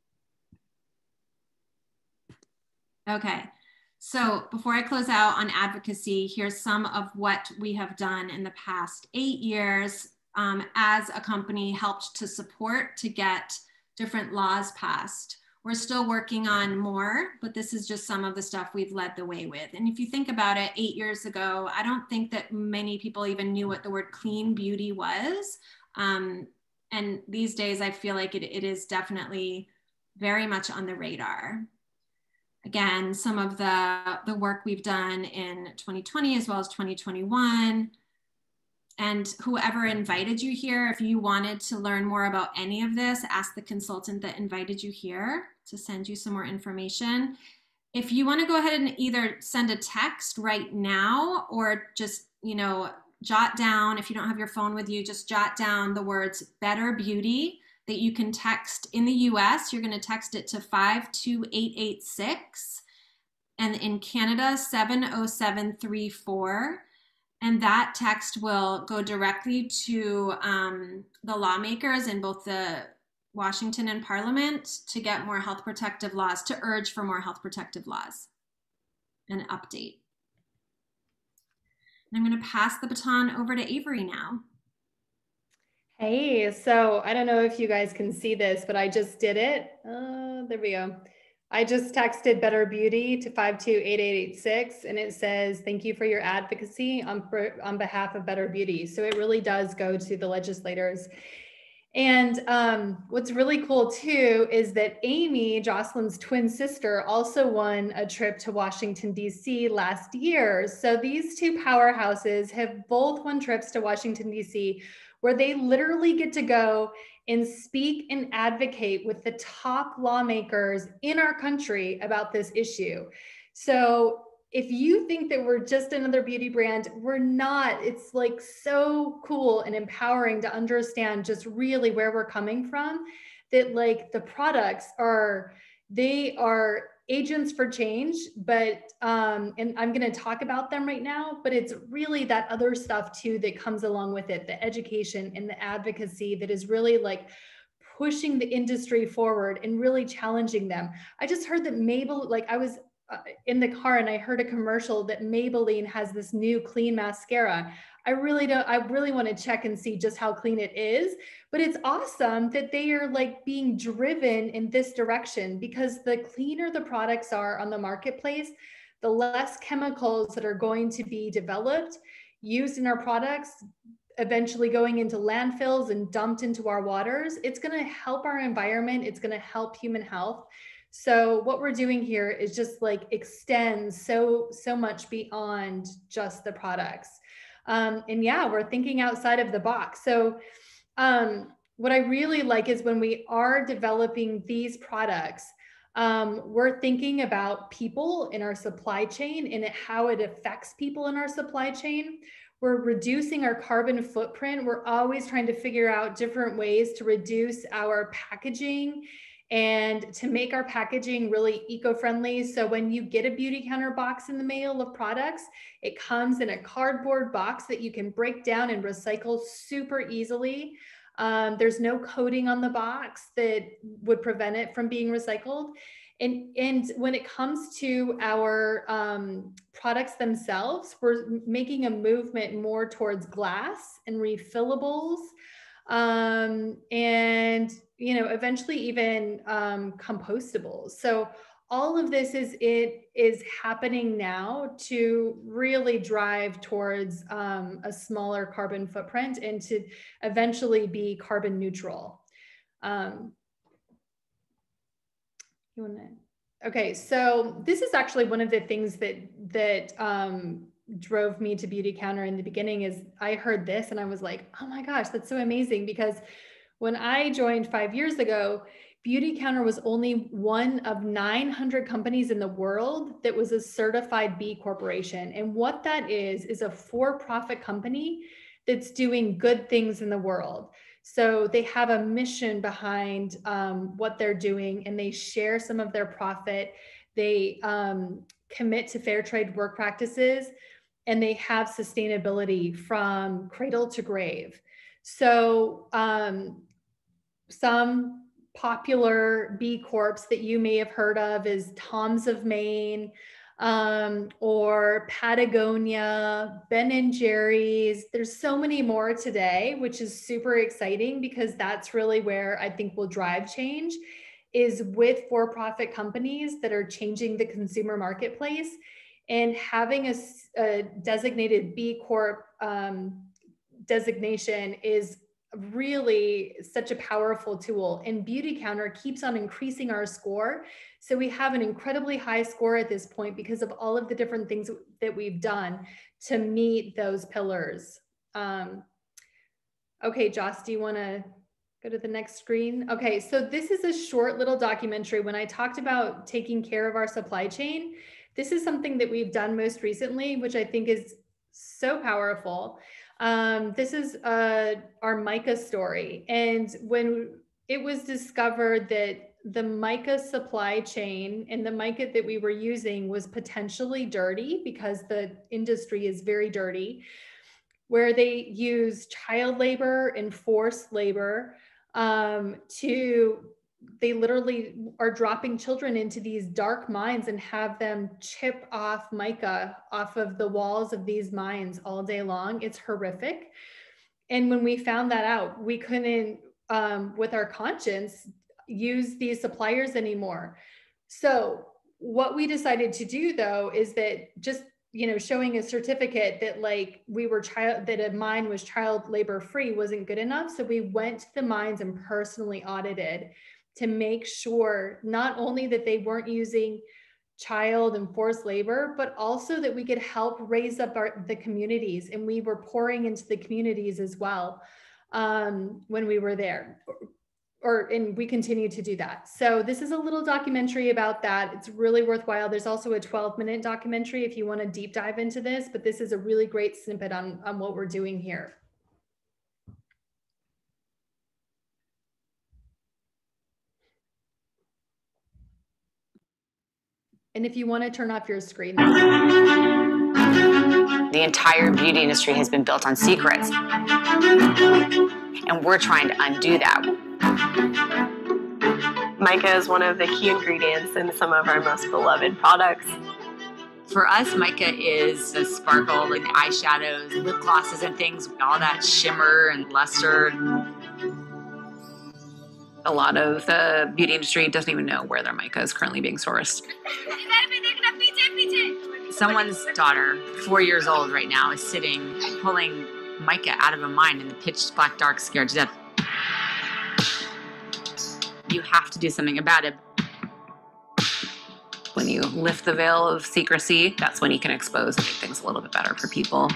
Speaker 1: Okay, so before I close out on advocacy, here's some of what we have done in the past eight years um, as a company, helped to support to get different laws passed. We're still working on more, but this is just some of the stuff we've led the way with. And if you think about it, eight years ago, I don't think that many people even knew what the word clean beauty was. Um, and these days, I feel like it, it is definitely very much on the radar. Again, some of the, the work we've done in twenty twenty as well as twenty twenty-one. And whoever invited you here, if you wanted to learn more about any of this, ask the consultant that invited you here to send you some more information. If you want to go ahead and either send a text right now, or just, you know, jot down, if you don't have your phone with you, just jot down the words Better Beauty that you can text in the U S, you're going to text it to five two eight eight six, and in Canada, seven oh seven three four. And that text will go directly to um, the lawmakers in both the Washington and Parliament to get more health protective laws, to urge for more health protective laws and update. And I'm going to pass the baton over to Avery now.
Speaker 2: Hey, so I don't know if you guys can see this, but I just did it. Uh, there we go. I just texted Better Beauty to five two eight eight eight six, and it says, thank you for your advocacy on, on behalf of Better Beauty. So it really does go to the legislators. And um, what's really cool too is that Amy, Jocelyn's twin sister, also won a trip to Washington, D C last year. So these two powerhouses have both won trips to Washington, D C, where they literally get to go and speak and advocate with the top lawmakers in our country about this issue. So if you think that we're just another beauty brand, we're not. It's like so cool and empowering to understand just really where we're coming from, that like the products are, they are agents for change, but, um, and I'm gonna talk about them right now, but it's really that other stuff too that comes along with it, the education and the advocacy that is really like pushing the industry forward and really challenging them. I just heard that Mabel, like I was uh, in the car and I heard a commercial that Maybelline has this new clean mascara. I really don't, I really want to check and see just how clean it is, but it's awesome that they are like being driven in this direction, because the cleaner the products are on the marketplace, the less chemicals that are going to be developed, used in our products, eventually going into landfills and dumped into our waters. It's going to help our environment. It's going to help human health. So what we're doing here is just like extend so, so much beyond just the products. Um, and yeah, we're thinking outside of the box. So um, what I really like is when we are developing these products, um, we're thinking about people in our supply chain and how it affects people in our supply chain. We're reducing our carbon footprint. We're always trying to figure out different ways to reduce our packaging and to make our packaging really eco-friendly. So when you get a Beautycounter box in the mail of products, it comes in a cardboard box that you can break down and recycle super easily. Um, there's no coating on the box that would prevent it from being recycled. And, and when it comes to our um, products themselves, we're making a movement more towards glass and refillables, um, and, you know, eventually even um, compostables. So all of this is, it is happening now to really drive towards um, a smaller carbon footprint and to eventually be carbon neutral. Um, You wanna, okay, so this is actually one of the things that that um, drove me to Beautycounter in the beginning. Is I heard this and I was like, oh my gosh, that's so amazing. Because when I joined five years ago, Beautycounter was only one of nine hundred companies in the world that was a certified B Corporation. And what that is, is a for-profit company that's doing good things in the world. So they have a mission behind um, what they're doing, and they share some of their profit. They um, commit to fair trade work practices, and they have sustainability from cradle to grave. So um, some popular B Corps that you may have heard of is Tom's of Maine, um, or Patagonia, Ben and Jerry's. There's so many more today, which is super exciting because that's really where I think we'll drive change, is with for-profit companies that are changing the consumer marketplace, and having a, a designated B Corp um, designation is really such a powerful tool. And Beautycounter keeps on increasing our score. So we have an incredibly high score at this point because of all of the different things that we've done to meet those pillars. Um, okay, Joss, do you want to go to the next screen? Okay, so this is a short little documentary. When I talked about taking care of our supply chain, this is something that we've done most recently, which I think is so powerful. Um, this is uh, our mica story. And when it was discovered that the mica supply chain and the mica that we were using was potentially dirty, because the industry is very dirty, where they use child labor and forced labor um, to, they literally are dropping children into these dark mines and have them chip off mica off of the walls of these mines all day long. It's horrific. And when we found that out, we couldn't, um, with our conscience, use these suppliers anymore. So what we decided to do, though, is that just, you know, showing a certificate that like we were child, that a mine was child labor free wasn't good enough. So we went to the mines and personally audited to make sure not only that they weren't using child and forced labor, but also that we could help raise up our, the communities. And we were pouring into the communities as well um, when we were there, or, and we continue to do that. So this is a little documentary about that. It's really worthwhile. There's also a twelve minute documentary if you want to deep dive into this, but this is a really great snippet on, on what we're doing here. And if you want to turn off your screen.
Speaker 13: The entire beauty industry has been built on secrets. And we're trying to undo that.
Speaker 14: Mica is one of the key ingredients in some of our most beloved products.
Speaker 13: For us, mica is the sparkle, like the eyeshadows, lip glosses and things, all that shimmer and luster. A lot of the beauty industry doesn't even know where their mica is currently being sourced. Someone's daughter, four years old right now, is sitting pulling mica out of a mine in the pitch black dark, scared to death. You have to do something about it. When you lift the veil of secrecy, that's when you can expose and make things a little bit better for people.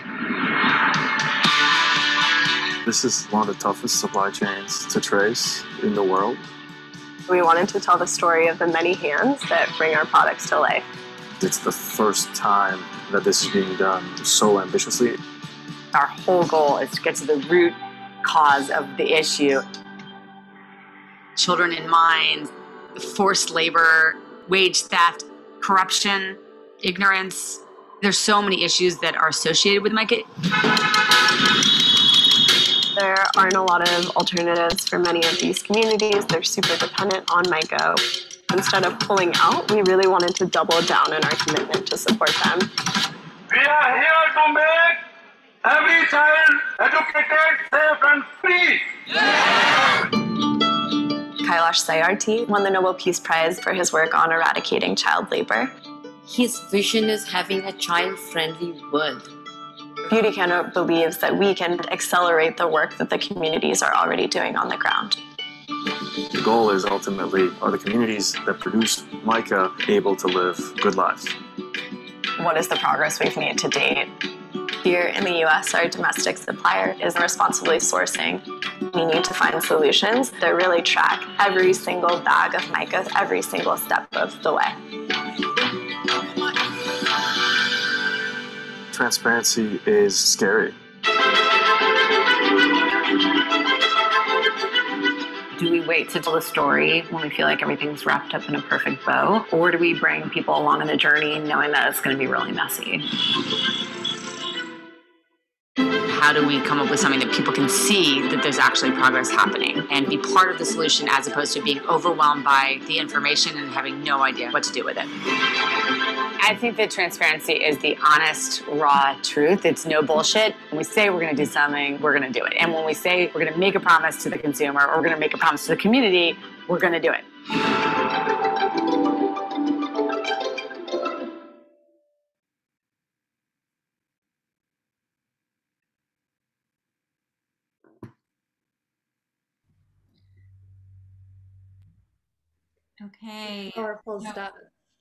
Speaker 15: This is one of the toughest supply chains to trace in the world.
Speaker 14: We wanted to tell the story of the many hands that bring our products to life.
Speaker 15: It's the first time that this is being done so ambitiously.
Speaker 13: Our whole goal is to get to the root cause of the issue. Children in mines, forced labor, wage theft, corruption, ignorance. There's so many issues that are associated with mica.
Speaker 14: There aren't a lot of alternatives for many of these communities. They're super dependent on mica. Instead of pulling out, we really wanted to double down in our commitment to support them.
Speaker 16: We are here to make every child educated, safe, and free. Yeah!
Speaker 14: Kailash Sayarthi won the Nobel Peace Prize for his work on eradicating child labor.
Speaker 17: His vision is having a child-friendly world.
Speaker 14: Beautycounter believes that we can accelerate the work that the communities are already doing on the ground.
Speaker 15: The goal is ultimately, are the communities that produce mica able to live good lives?
Speaker 14: What is the progress we've made to date? Here in the U S, our domestic supplier is responsibly sourcing. We need to find solutions that really track every single bag of mica, every single step of the way.
Speaker 15: Transparency is scary.
Speaker 18: Do we wait to tell the story when we feel like everything's wrapped up in a perfect bow? Or do we bring people along on the journey knowing that it's going to be really messy?
Speaker 13: How do we come up with something that people can see that there's actually progress happening and be part of the solution as opposed to being overwhelmed by the information and having no idea what to do with it? I think that transparency is the honest, raw truth. It's no bullshit. When we say we're going to do something, we're going to do it. And when we say we're going to make a promise to the consumer or we're going to make a promise to the community, we're going to do it.
Speaker 1: Okay.
Speaker 2: Powerful
Speaker 1: so,
Speaker 2: stuff.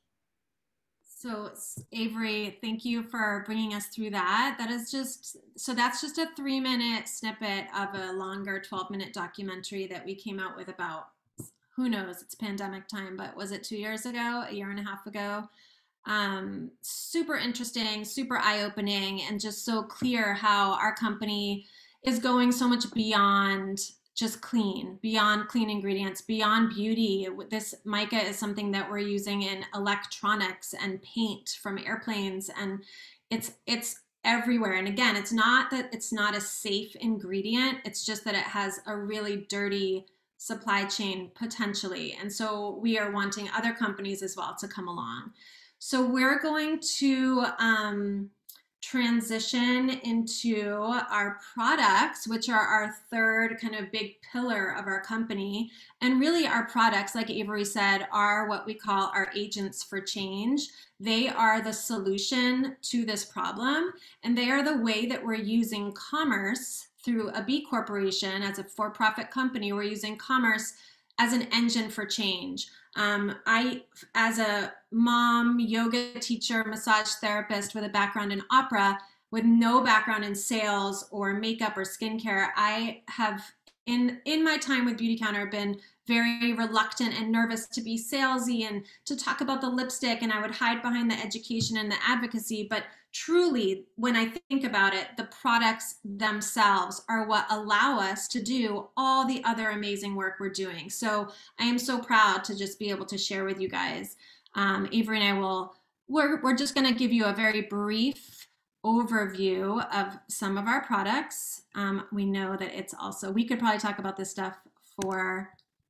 Speaker 1: So Avery, thank you for bringing us through that. That is just, so that's just a three minute snippet of a longer twelve minute documentary that we came out with about, who knows, it's pandemic time, but was it two years ago, a year and a half ago? Um, super interesting, super eye-opening, and just so clear how our company is going so much beyond just clean, beyond clean ingredients, beyond beauty. This mica is something that we're using in electronics and paint from airplanes, and it's it's everywhere. And again, it's not that it's not a safe ingredient, it's just that it has a really dirty supply chain potentially. And so we are wanting other companies as well to come along. So we're going to um, transition into our products, which are our third kind of big pillar of our company. And really our products, like Avery said, are what we call our agents for change. They are the solution to this problem, and they are the way that we're using commerce through a B corporation. As a for-profit company, we're using commerce as an engine for change. Um, I, as a mom, yoga teacher, massage therapist with a background in opera, with no background in sales or makeup or skincare, I have, in, in my time with Beautycounter, been very reluctant and nervous to be salesy and to talk about the lipstick, and I would hide behind the education and the advocacy. But truly, when I think about it, the products themselves are what allow us to do all the other amazing work we're doing. So I am so proud to just be able to share with you guys. Um, Avery and I will, we're, we're just gonna give you a very brief overview of some of our products. Um, we know that it's also, we could probably talk about this stuff for,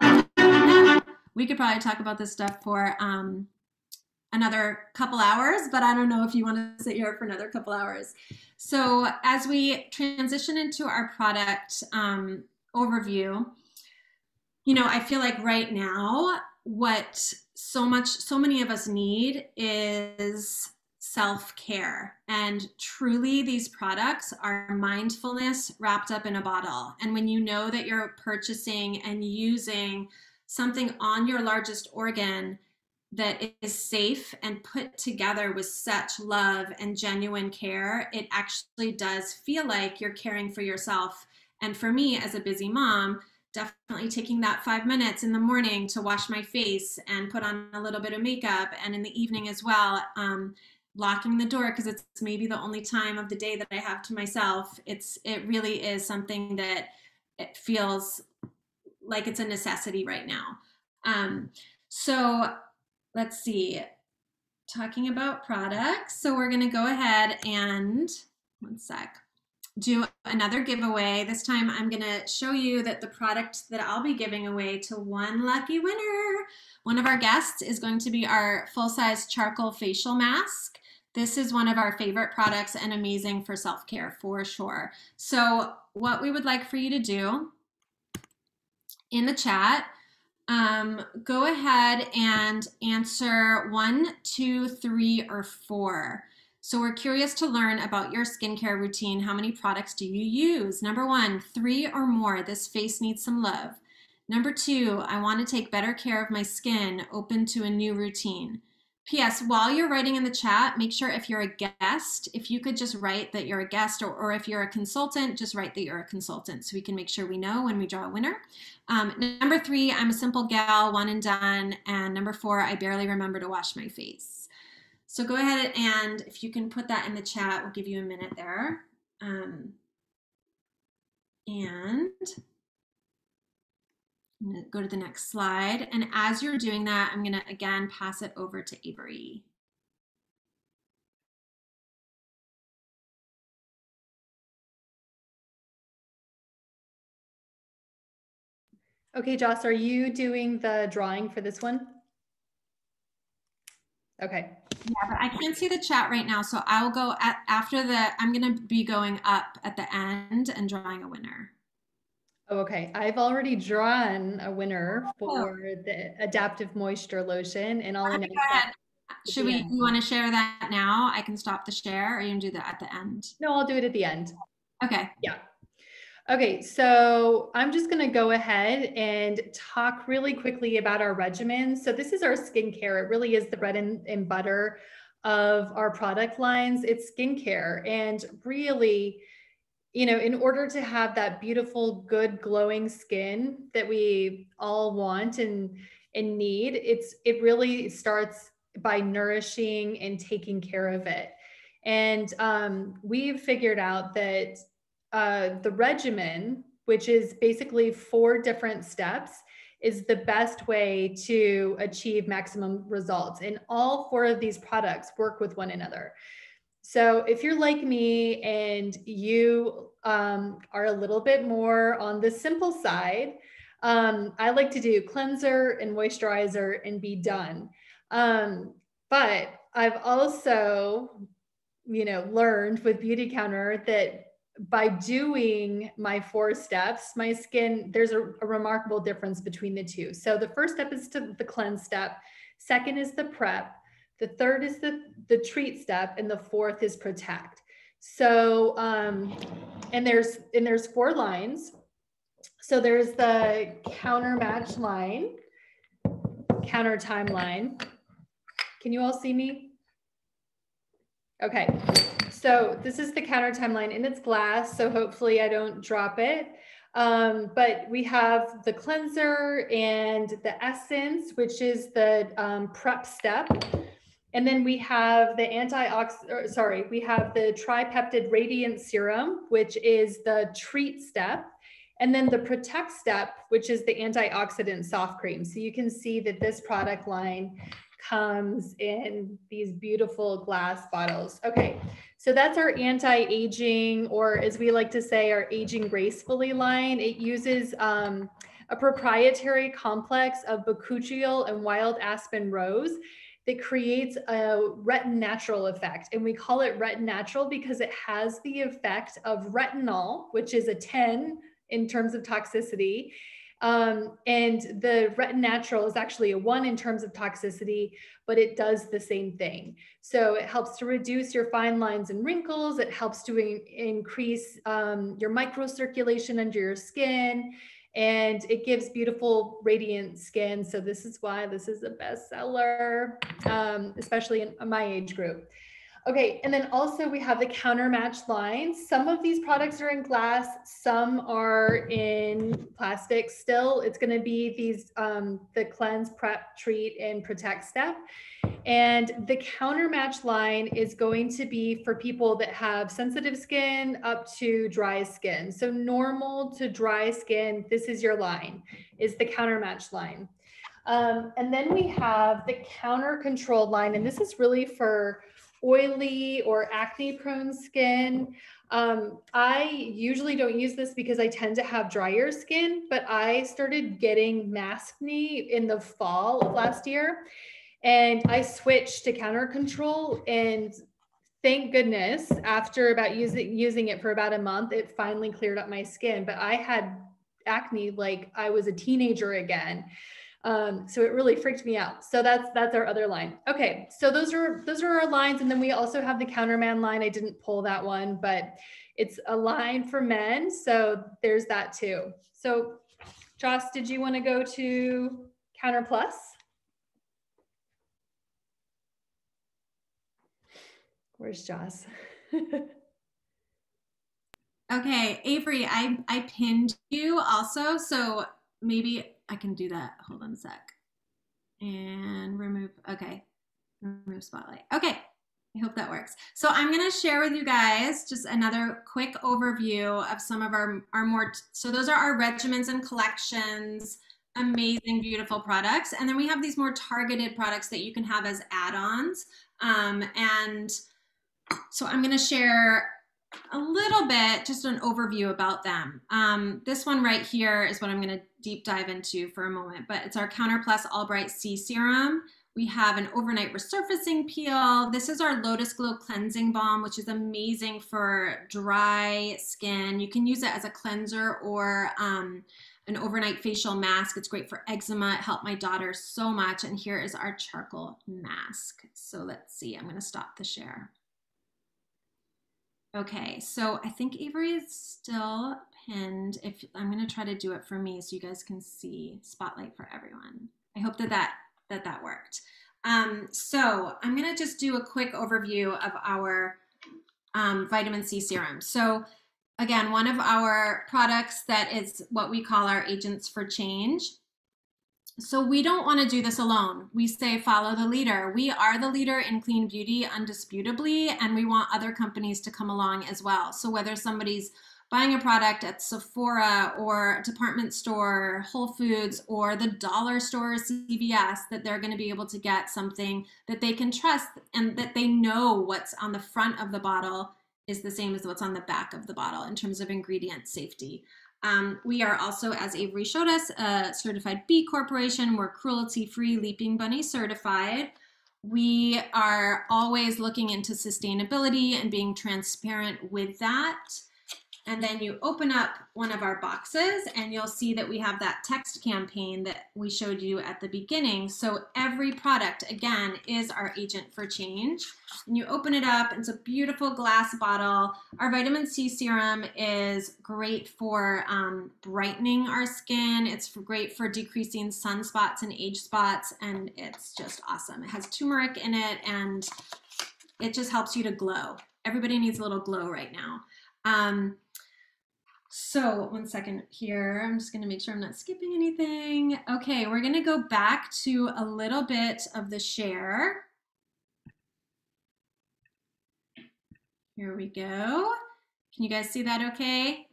Speaker 1: we could probably talk about this stuff for um, another couple hours, but I don't know if you want to sit here for another couple hours. So as we transition into our product um, overview, you know, I feel like right now, what so much, so many of us need is self-care. And truly, these products are mindfulness wrapped up in a bottle. And when you know that you're purchasing and using something on your largest organ that is safe and put together with such love and genuine care, it actually does feel like you're caring for yourself. And for me, as a busy mom, definitely taking that five minutes in the morning to wash my face and put on a little bit of makeup, and in the evening as well, um, locking the door because it's maybe the only time of the day that I have to myself. It's it really is something that it feels like it's a necessity right now. Um, so let's see, talking about products. So we're gonna go ahead and, one sec. do another giveaway. This time I'm going to show you that the product that I'll be giving away to one lucky winner, one of our guests, is going to be our full-size charcoal facial mask. This is one of our favorite products and amazing for self-care for sure. So what we would like for you to do in the chat, um, go ahead and answer one, two, three, or four. So we're curious to learn about your skincare routine. How many products do you use? Number one, three or more. This face needs some love. Number two, I want to take better care of my skin. Open to a new routine. P S. While you're writing in the chat, make sure if you're a guest, if you could just write that you're a guest, or, or if you're a consultant, just write that you're a consultant so we can make sure we know when we draw a winner. Um, number three, I'm a simple gal, one and done. And number four, I barely remember to wash my face. So go ahead and if you can put that in the chat, we'll give you a minute there. Um, and I'm going to go to the next slide. And as you're doing that, I'm going to again pass it over to Avery.
Speaker 2: Okay, Joss, are you doing the drawing for this one? Okay.
Speaker 1: Yeah, but I can't see the chat right now, so I'll go at, after the, I'm going to be going up at the end and drawing a winner.
Speaker 2: Oh, okay. I've already drawn a winner for the Adaptive Moisture Lotion, and I'll announce that.
Speaker 1: Should we, you want to share that now? I can stop the share, or you can do that at the end?
Speaker 2: No, I'll do it at the end.
Speaker 1: Okay.
Speaker 2: Yeah. Okay, so I'm just going to go ahead and talk really quickly about our regimen. So this is our skincare. It really is the bread and, and butter of our product lines. It's skincare, and really, you know, in order to have that beautiful, good, glowing skin that we all want and, and need, it's, it really starts by nourishing and taking care of it. And um, we've figured out that uh, the regimen, which is basically four different steps, is the best way to achieve maximum results. And all four of these products work with one another. So if you're like me and you um, are a little bit more on the simple side, um, I like to do cleanser and moisturizer and be done. Um, but I've also, you know, learned with Beautycounter that by doing my four steps, my skin, there's a, a remarkable difference between the two. So the first step is to the cleanse step. Second is the prep. The third is the, the treat step, and the fourth is protect. So, um, and there's, and there's four lines. So there's the counter match line, counter timeline. Can you all see me? Okay. So this is the counter timeline, and it's glass, so hopefully I don't drop it. Um, but we have the cleanser and the essence, which is the um, prep step. And then we have the antioxidant, sorry, we have the tripeptide radiant serum, which is the treat step. And then the protect step, which is the antioxidant soft cream. So you can see that this product line comes in these beautiful glass bottles. Okay, so that's our anti-aging, or as we like to say, our aging gracefully line. It uses um, a proprietary complex of bakuchiol and wild aspen rose that creates a retin natural effect. And we call it retin natural because it has the effect of retinol, which is a ten in terms of toxicity. Um, and the retin natural is actually a one in terms of toxicity, but it does the same thing. So it helps to reduce your fine lines and wrinkles. It helps to in increase um, your microcirculation under your skin, and it gives beautiful radiant skin. So this is why this is a bestseller, um, especially in my age group. Okay, and then also we have the counter match line. Some of these products are in glass, some are in plastic. Still, it's gonna be these, um, the cleanse, prep, treat, and protect step. And the counter match line is going to be for people that have sensitive skin up to dry skin. So normal to dry skin, this is your line, is the counter match line. Um, and then we have the counter control line, and this is really for oily or acne prone skin. Um, I usually don't use this because I tend to have drier skin, but I started getting maskne in the fall of last year, and I switched to Counter Control, and thank goodness after about using using it for about a month, it finally cleared up my skin. But I had acne like I was a teenager again. Um, so it really freaked me out. So that's that's our other line. Okay, so those are those are our lines, and then we also have the Counterman line. I didn't pull that one, but it's a line for men, so there's that too. So Joss, did you want to go to Counter Plus? Where's Joss?
Speaker 1: Okay, Avery, I I pinned you also, so maybe I can do that. Hold on a sec. And remove, okay, remove spotlight. Okay, I hope that works. So I'm gonna share with you guys just another quick overview of some of our, our more, so those are our regimens and collections, amazing, beautiful products. And then we have these more targeted products that you can have as add-ons. Um, and so I'm gonna share a little bit, just an overview about them. Um, this one right here is what I'm going to deep dive into for a moment, but it's our Counter Plus All Bright C Serum. We have an overnight resurfacing peel. This is our Lotus Glow Cleansing Balm, which is amazing for dry skin. You can use it as a cleanser or um, an overnight facial mask. It's great for eczema. It helped my daughter so much. And here is our charcoal mask. So let's see, I'm going to stop the share. Okay, so I think Avery is still pinned. If I'm going to try to do it for me so you guys can see spotlight for everyone. I hope that that, that, that worked. Um, so I'm going to just do a quick overview of our um, vitamin C serum. So again, one of our products that is what we call our agents for change. So we don't want to do this alone. We say follow the leader. We are the leader in clean beauty undisputably, and we want other companies to come along as well. So whether somebody's buying a product at Sephora or a department store, Whole Foods, or the dollar store, C V S, that they're going to be able to get something that they can trust and that they know what's on the front of the bottle is the same as what's on the back of the bottle in terms of ingredient safety. Um, we are also, as Avery showed us, a certified B Corporation. We're cruelty-free, Leaping Bunny certified. We are always looking into sustainability and being transparent with that. And then you open up one of our boxes and you'll see that we have that text campaign that we showed you at the beginning. So every product, again, is our agent for change. And you open it up, it's a beautiful glass bottle. Our vitamin C serum is great for um, brightening our skin. It's for, great for decreasing sunspots and age spots, and it's just awesome. It has turmeric in it, and it just helps you to glow. Everybody needs a little glow right now. Um, So one second here, I'm just gonna make sure I'm not skipping anything. Okay, we're gonna go back to a little bit of the share. Here we go. Can you guys see that okay?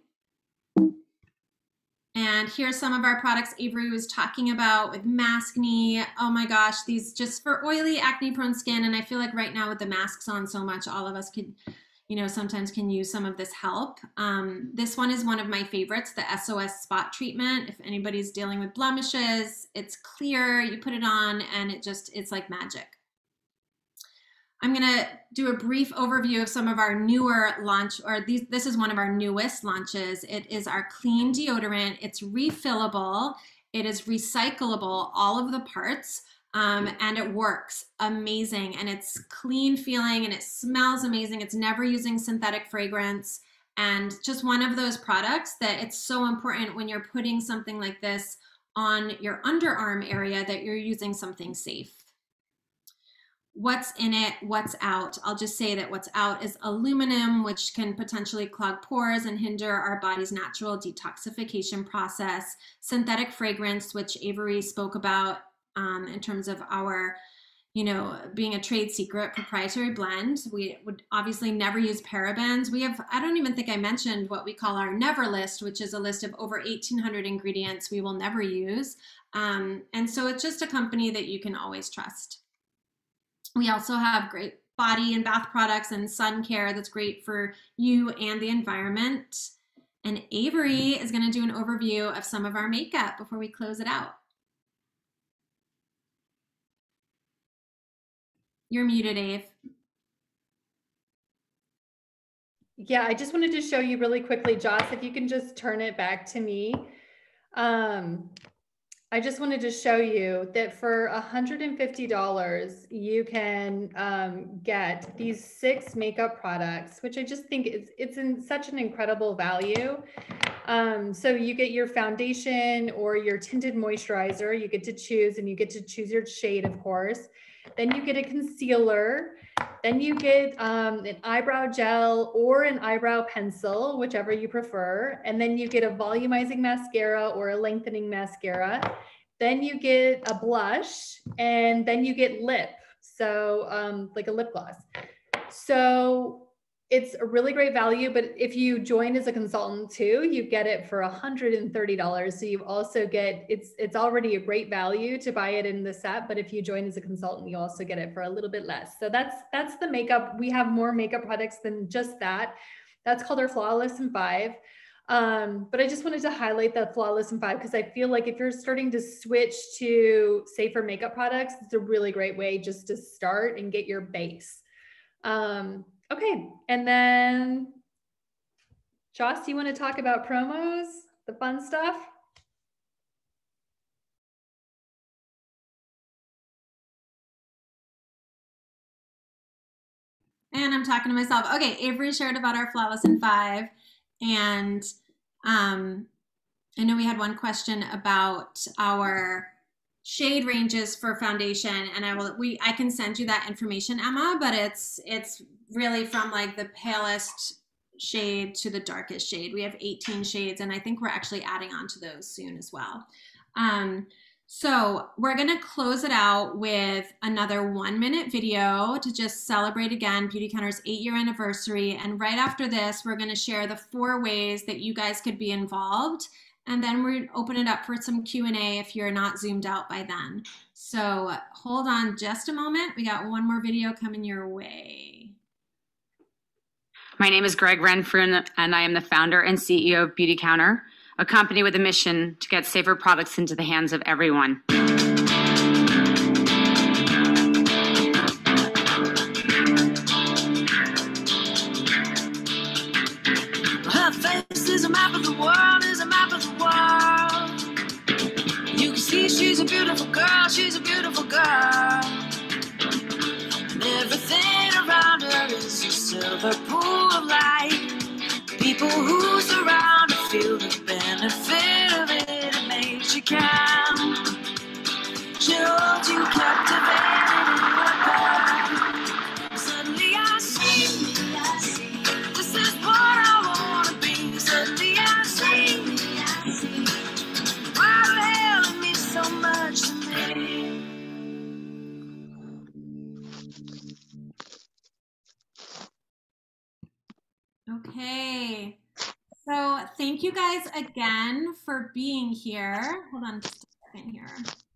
Speaker 1: And here's some of our products Avery was talking about with maskne. Oh my gosh, these just for oily, acne-prone skin. And I feel like right now with the masks on so much, all of us could, you know, sometimes can use some of this help. Um, this one is one of my favorites, the S O S Spot Treatment. If anybody's dealing with blemishes, it's clear, you put it on and it just, it's like magic. I'm gonna do a brief overview of some of our newer launch, or these, this is one of our newest launches. It is our clean deodorant. It's refillable. It is recyclable, all of the parts. Um, and it works amazing, and it's clean feeling and it smells amazing. It's never using synthetic fragrance, and just one of those products that it's so important when you're putting something like this on your underarm area that you're using something safe. What's in it, what's out? I'll just say that what's out is aluminum, which can potentially clog pores and hinder our body's natural detoxification process. Synthetic fragrance, which Avery spoke about, Um, in terms of our, you know, being a trade secret proprietary blend. We would obviously never use parabens. We have, I don't even think I mentioned what we call our never list, which is a list of over eighteen hundred ingredients we will never use. Um, and so it's just a company that you can always trust. We also have great body and bath products and sun care that's great for you and the environment. And Avery is going to do an overview of some of our makeup before we close it out. You're muted, Ave.
Speaker 2: Yeah, I just wanted to show you really quickly, Joss, if you can just turn it back to me. Um, I just wanted to show you that for one hundred fifty dollars, you can um, get these six makeup products, which I just think it's, it's in such an incredible value. Um, so you get your foundation or your tinted moisturizer, you get to choose, and you get to choose your shade, of course. Then you get a concealer. Then you get um, an eyebrow gel or an eyebrow pencil, whichever you prefer. And then you get a volumizing mascara or a lengthening mascara. Then you get a blush, and then you get lip. So um, like a lip gloss. So it's a really great value, but if you join as a consultant too, you get it for one hundred thirty dollars. So you also get, it's it's already a great value to buy it in the set, but if you join as a consultant, you also get it for a little bit less. So that's that's the makeup. We have more makeup products than just that. That's called our Flawless in Five. Um, but I just wanted to highlight that Flawless in Five because I feel like if you're starting to switch to safer makeup products, it's a really great way just to start and get your base. Um, Okay, and then Joss, do you want to talk about promos, the fun stuff?
Speaker 1: And I'm talking to myself. Okay, Avery shared about our Flawless in Five, and um, I know we had one question about our shade ranges for foundation, and I will we I can send you that information, Emma, but it's it's really from like the palest shade to the darkest shade. We have eighteen shades, and I think we're actually adding on to those soon as well. Um, so we're gonna close it out with another one minute video to just celebrate again Beautycounter's eight year anniversary. And right after this, we're gonna share the four ways that you guys could be involved. And then we open it up for some Q and A if you're not zoomed out by then. So hold on just a moment. We got one more video coming your way.
Speaker 13: My name is Greg Renfrew, and I am the founder and C E O of Beautycounter, a company with a mission to get safer products into the hands of everyone.
Speaker 19: Her face is a map of the world, is a map of the world. You can see she's a beautiful girl, she's a beautiful girl. And everything around her is a silver pool of light. People who surround her feel the benefit of it, it makes you count. She holds you captivated in her power. Suddenly I see, this is what I wanna be. Suddenly I see, why the hell it means so much to me.
Speaker 1: Okay, so thank you guys again for being here. Hold on just a second here.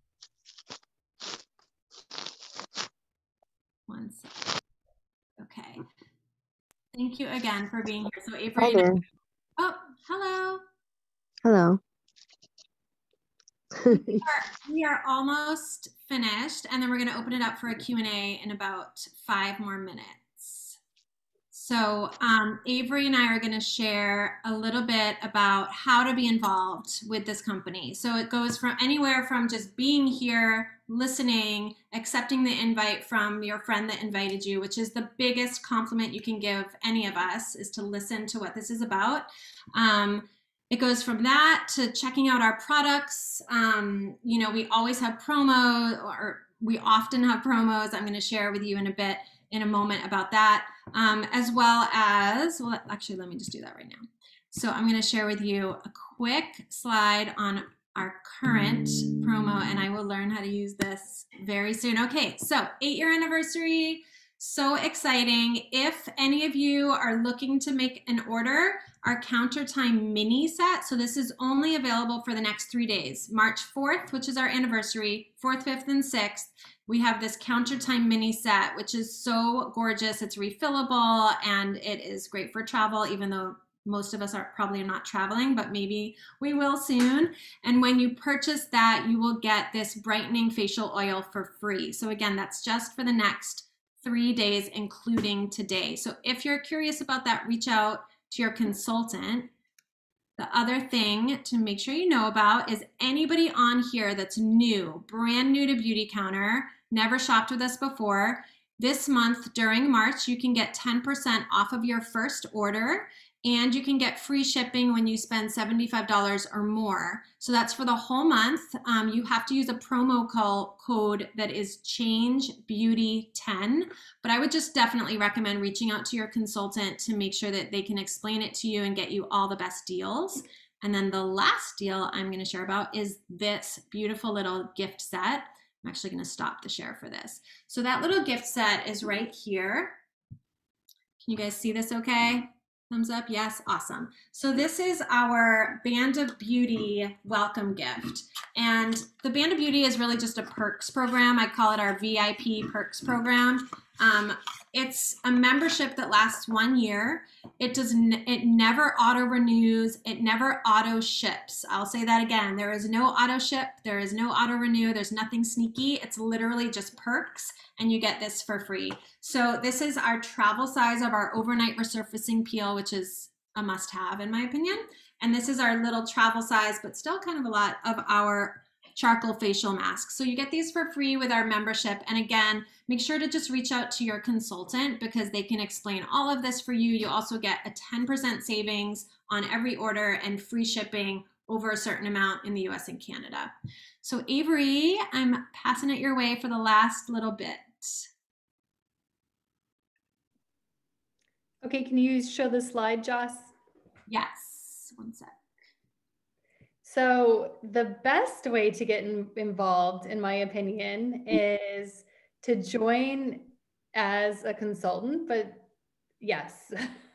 Speaker 1: One second. Okay. Thank you again for being here. So Avery,
Speaker 20: Hi there.
Speaker 1: oh, hello.
Speaker 20: Hello.
Speaker 1: we, are, we are almost finished, and then we're going to open it up for a Q and A in about five more minutes. So um, Avery and I are going to share a little bit about how to be involved with this company. So it goes from anywhere from just being here, listening, accepting the invite from your friend that invited you, which is the biggest compliment you can give any of us, is to listen to what this is about. Um, it goes from that to checking out our products. Um, you know, we always have promo, or we often have promos. I'm going to share with you in a bit, in a moment, about that, um, as well as, well, actually, let me just do that right now. So I'm going to share with you a quick slide on our current promo, and I will learn how to use this very soon. Okay, so eight year anniversary, So exciting. If any of you are looking to make an order, our Counter Time mini set, so this is only available for the next three days. March fourth, which is our anniversary, fourth, fifth, and sixth, we have this Counter Time mini set, which is so gorgeous. It's refillable and it is great for travel, even though most of us are probably not traveling, but maybe we will soon. And when you purchase that, you will get this brightening facial oil for free. So again, that's just for the next three days, including today. So if you're curious about that, reach out to your consultant. The other thing to make sure you know about is anybody on here that's new, brand new to Beautycounter, never shopped with us before, this month during March, you can get ten percent off of your first order, and you can get free shipping when you spend seventy-five dollars or more. So that's for the whole month. Um, you have to use a promo call code that is change beauty ten, but I would just definitely recommend reaching out to your consultant to make sure that they can explain it to you and get you all the best deals. And then the last deal I'm gonna share about is this beautiful little gift set. I'm actually gonna stop the share for this. So that little gift set is right here. Can you guys see this okay? Thumbs up, yes, awesome. So this is our Band of Beauty welcome gift. And the Band of Beauty is really just a perks program. I call it our V I P perks program. Um, it's a membership that lasts one year. It does n it never auto renews. It never auto ships. I'll say that again. There is no auto ship. There is no auto renew. There's nothing sneaky. It's literally just perks, and you get this for free. So this is our travel size of our overnight resurfacing peel, which is a must-have in my opinion. And this is our little travel size, but still kind of a lot, of our charcoal facial mask. So you get these for free with our membership. And again, make sure to just reach out to your consultant because they can explain all of this for you. You also get a ten percent savings on every order and free shipping over a certain amount in the U S and Canada. So Avery, I'm passing it your way for the last little bit.
Speaker 2: Okay, can you show the slide, Joss?
Speaker 1: Yes, one sec.
Speaker 2: So the best way to get in, involved, in my opinion, is to join as a consultant, but yes.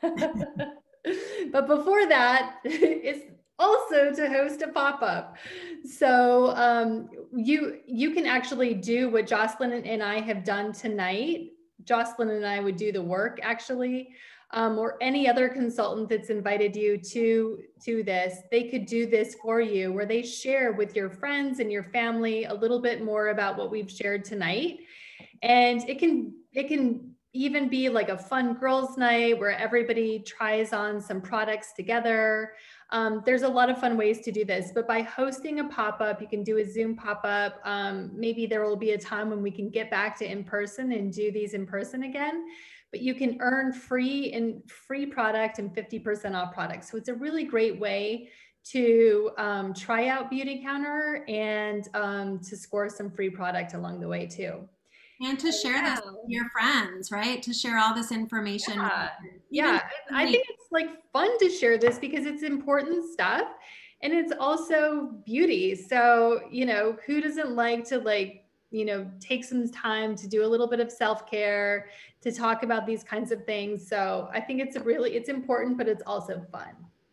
Speaker 2: But before that, it's also to host a pop-up. So um, you, you can actually do what Jocelyn and I have done tonight. Jocelyn and I would do the work actually. Um, or any other consultant that's invited you to, to this, they could do this for you, where they share with your friends and your family a little bit more about what we've shared tonight. And it can, it can even be like a fun girls' night where everybody tries on some products together. Um, there's a lot of fun ways to do this, but by hosting a pop-up, you can do a Zoom pop-up. Um, maybe there will be a time when we can get back to in-person and do these in person again. But you can earn free and free product and fifty percent off products. So it's a really great way to um, try out Beautycounter and um, to score some free product along the way too.
Speaker 1: And to share
Speaker 2: yeah.
Speaker 1: this with your friends, right? To share all this information.
Speaker 2: Yeah, yeah. I think it's like fun to share this because it's important stuff and it's also beauty. So, you know, who doesn't like to like, you know, take some time to do a little bit of self-care, to talk about these kinds of things. So I think it's a really, it's important, but it's also fun.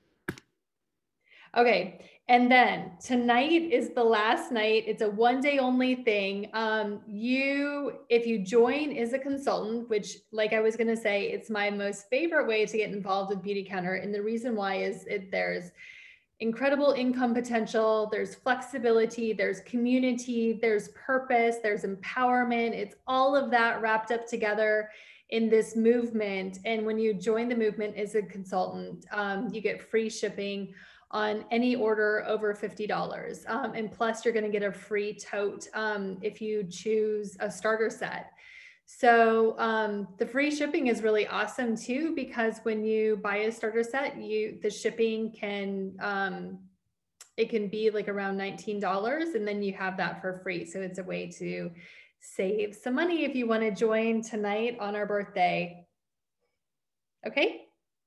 Speaker 2: Okay. And then tonight is the last night. It's a one day only thing. Um, you, if you join as a consultant, which like I was going to say, it's my most favorite way to get involved with Beautycounter. And the reason why is it, there's incredible income potential, there's flexibility, there's community, there's purpose, there's empowerment. It's all of that wrapped up together in this movement. And when you join the movement as a consultant, um, you get free shipping on any order over fifty dollars. Um, and plus you're gonna get a free tote um, if you choose a starter set. So um, the free shipping is really awesome too, because when you buy a starter set, you the shipping can, um, it can be like around nineteen dollars and then you have that for free. So it's a way to save some money if you wanna join tonight on our birthday. Okay.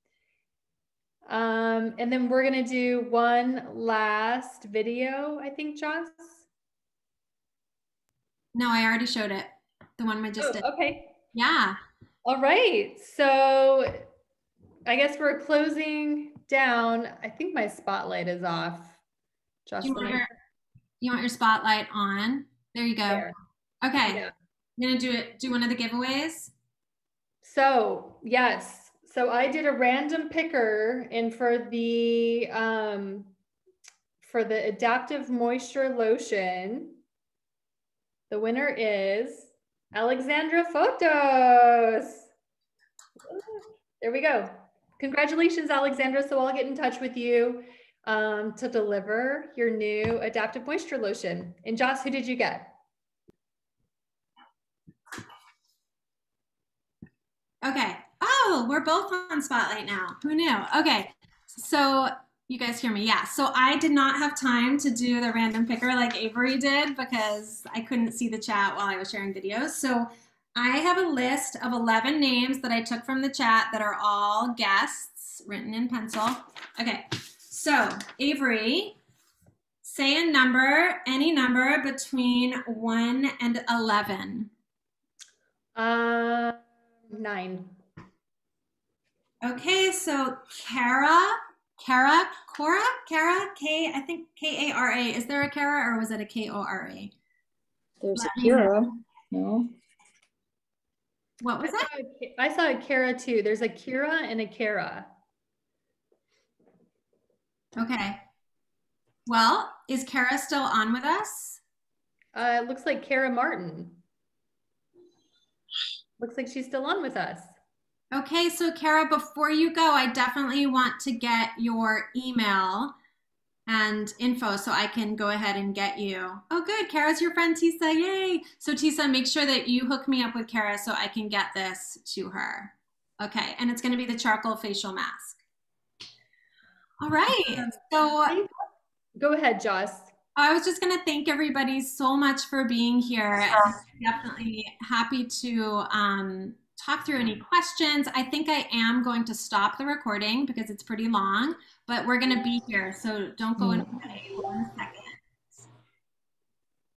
Speaker 2: Um, and then we're gonna do one last video, I think, Joss?
Speaker 1: No, I already showed it. The one I just
Speaker 2: oh,
Speaker 1: did.
Speaker 2: Okay.
Speaker 1: Yeah.
Speaker 2: All right, so I guess we're closing down. I think my spotlight is off.
Speaker 1: You want,
Speaker 2: Jocelyn,
Speaker 1: your, you want your spotlight on? There you go.
Speaker 2: There.
Speaker 1: Okay,
Speaker 2: Yeah.
Speaker 1: I'm gonna do it. Do one of the giveaways.
Speaker 2: So yes, so I did a random picker, and for the um, for the adaptive moisture lotion, the winner is Alexandra Photos. There we go. Congratulations, Alexandra. So I'll get in touch with you um, to deliver your new adaptive moisture lotion. And Joss, who did you get?
Speaker 1: Okay. Oh, we're both on Spotlight now. Who knew? Okay. So you guys hear me? Yeah. So I did not have time to do the random picker like Avery did because I couldn't see the chat while I was sharing videos. So I have a list of eleven names that I took from the chat that are all guests written in pencil. Okay. So Avery, say a number, any number between one and eleven.
Speaker 2: Uh, nine.
Speaker 1: Okay, so Kara, Kara, Cora, Kara, K, I think K A R A. Is there a Kara or was it a K O R A?
Speaker 3: There's a Kira. No.
Speaker 1: What was
Speaker 2: I
Speaker 1: that?
Speaker 2: Saw a, I saw a Kara too. There's a Kira and a Kara.
Speaker 1: Okay. Well, is Kara still on with us?
Speaker 2: Uh, it looks like Kara Martin. Looks like she's still on with us.
Speaker 1: Okay, so Kara, before you go, I definitely want to get your email and info so I can go ahead and get you. Oh, good. Kara's your friend, Tisa. Yay. So Tisa, make sure that you hook me up with Kara so I can get this to her. Okay, and it's going to be the charcoal facial mask. All right. So
Speaker 2: go ahead, Joss.
Speaker 1: I was just going to thank everybody so much for being here. I'm definitely happy to um, talk through any questions. I think I am going to stop the recording because it's pretty long, but we're going to be here. So don't go in a second.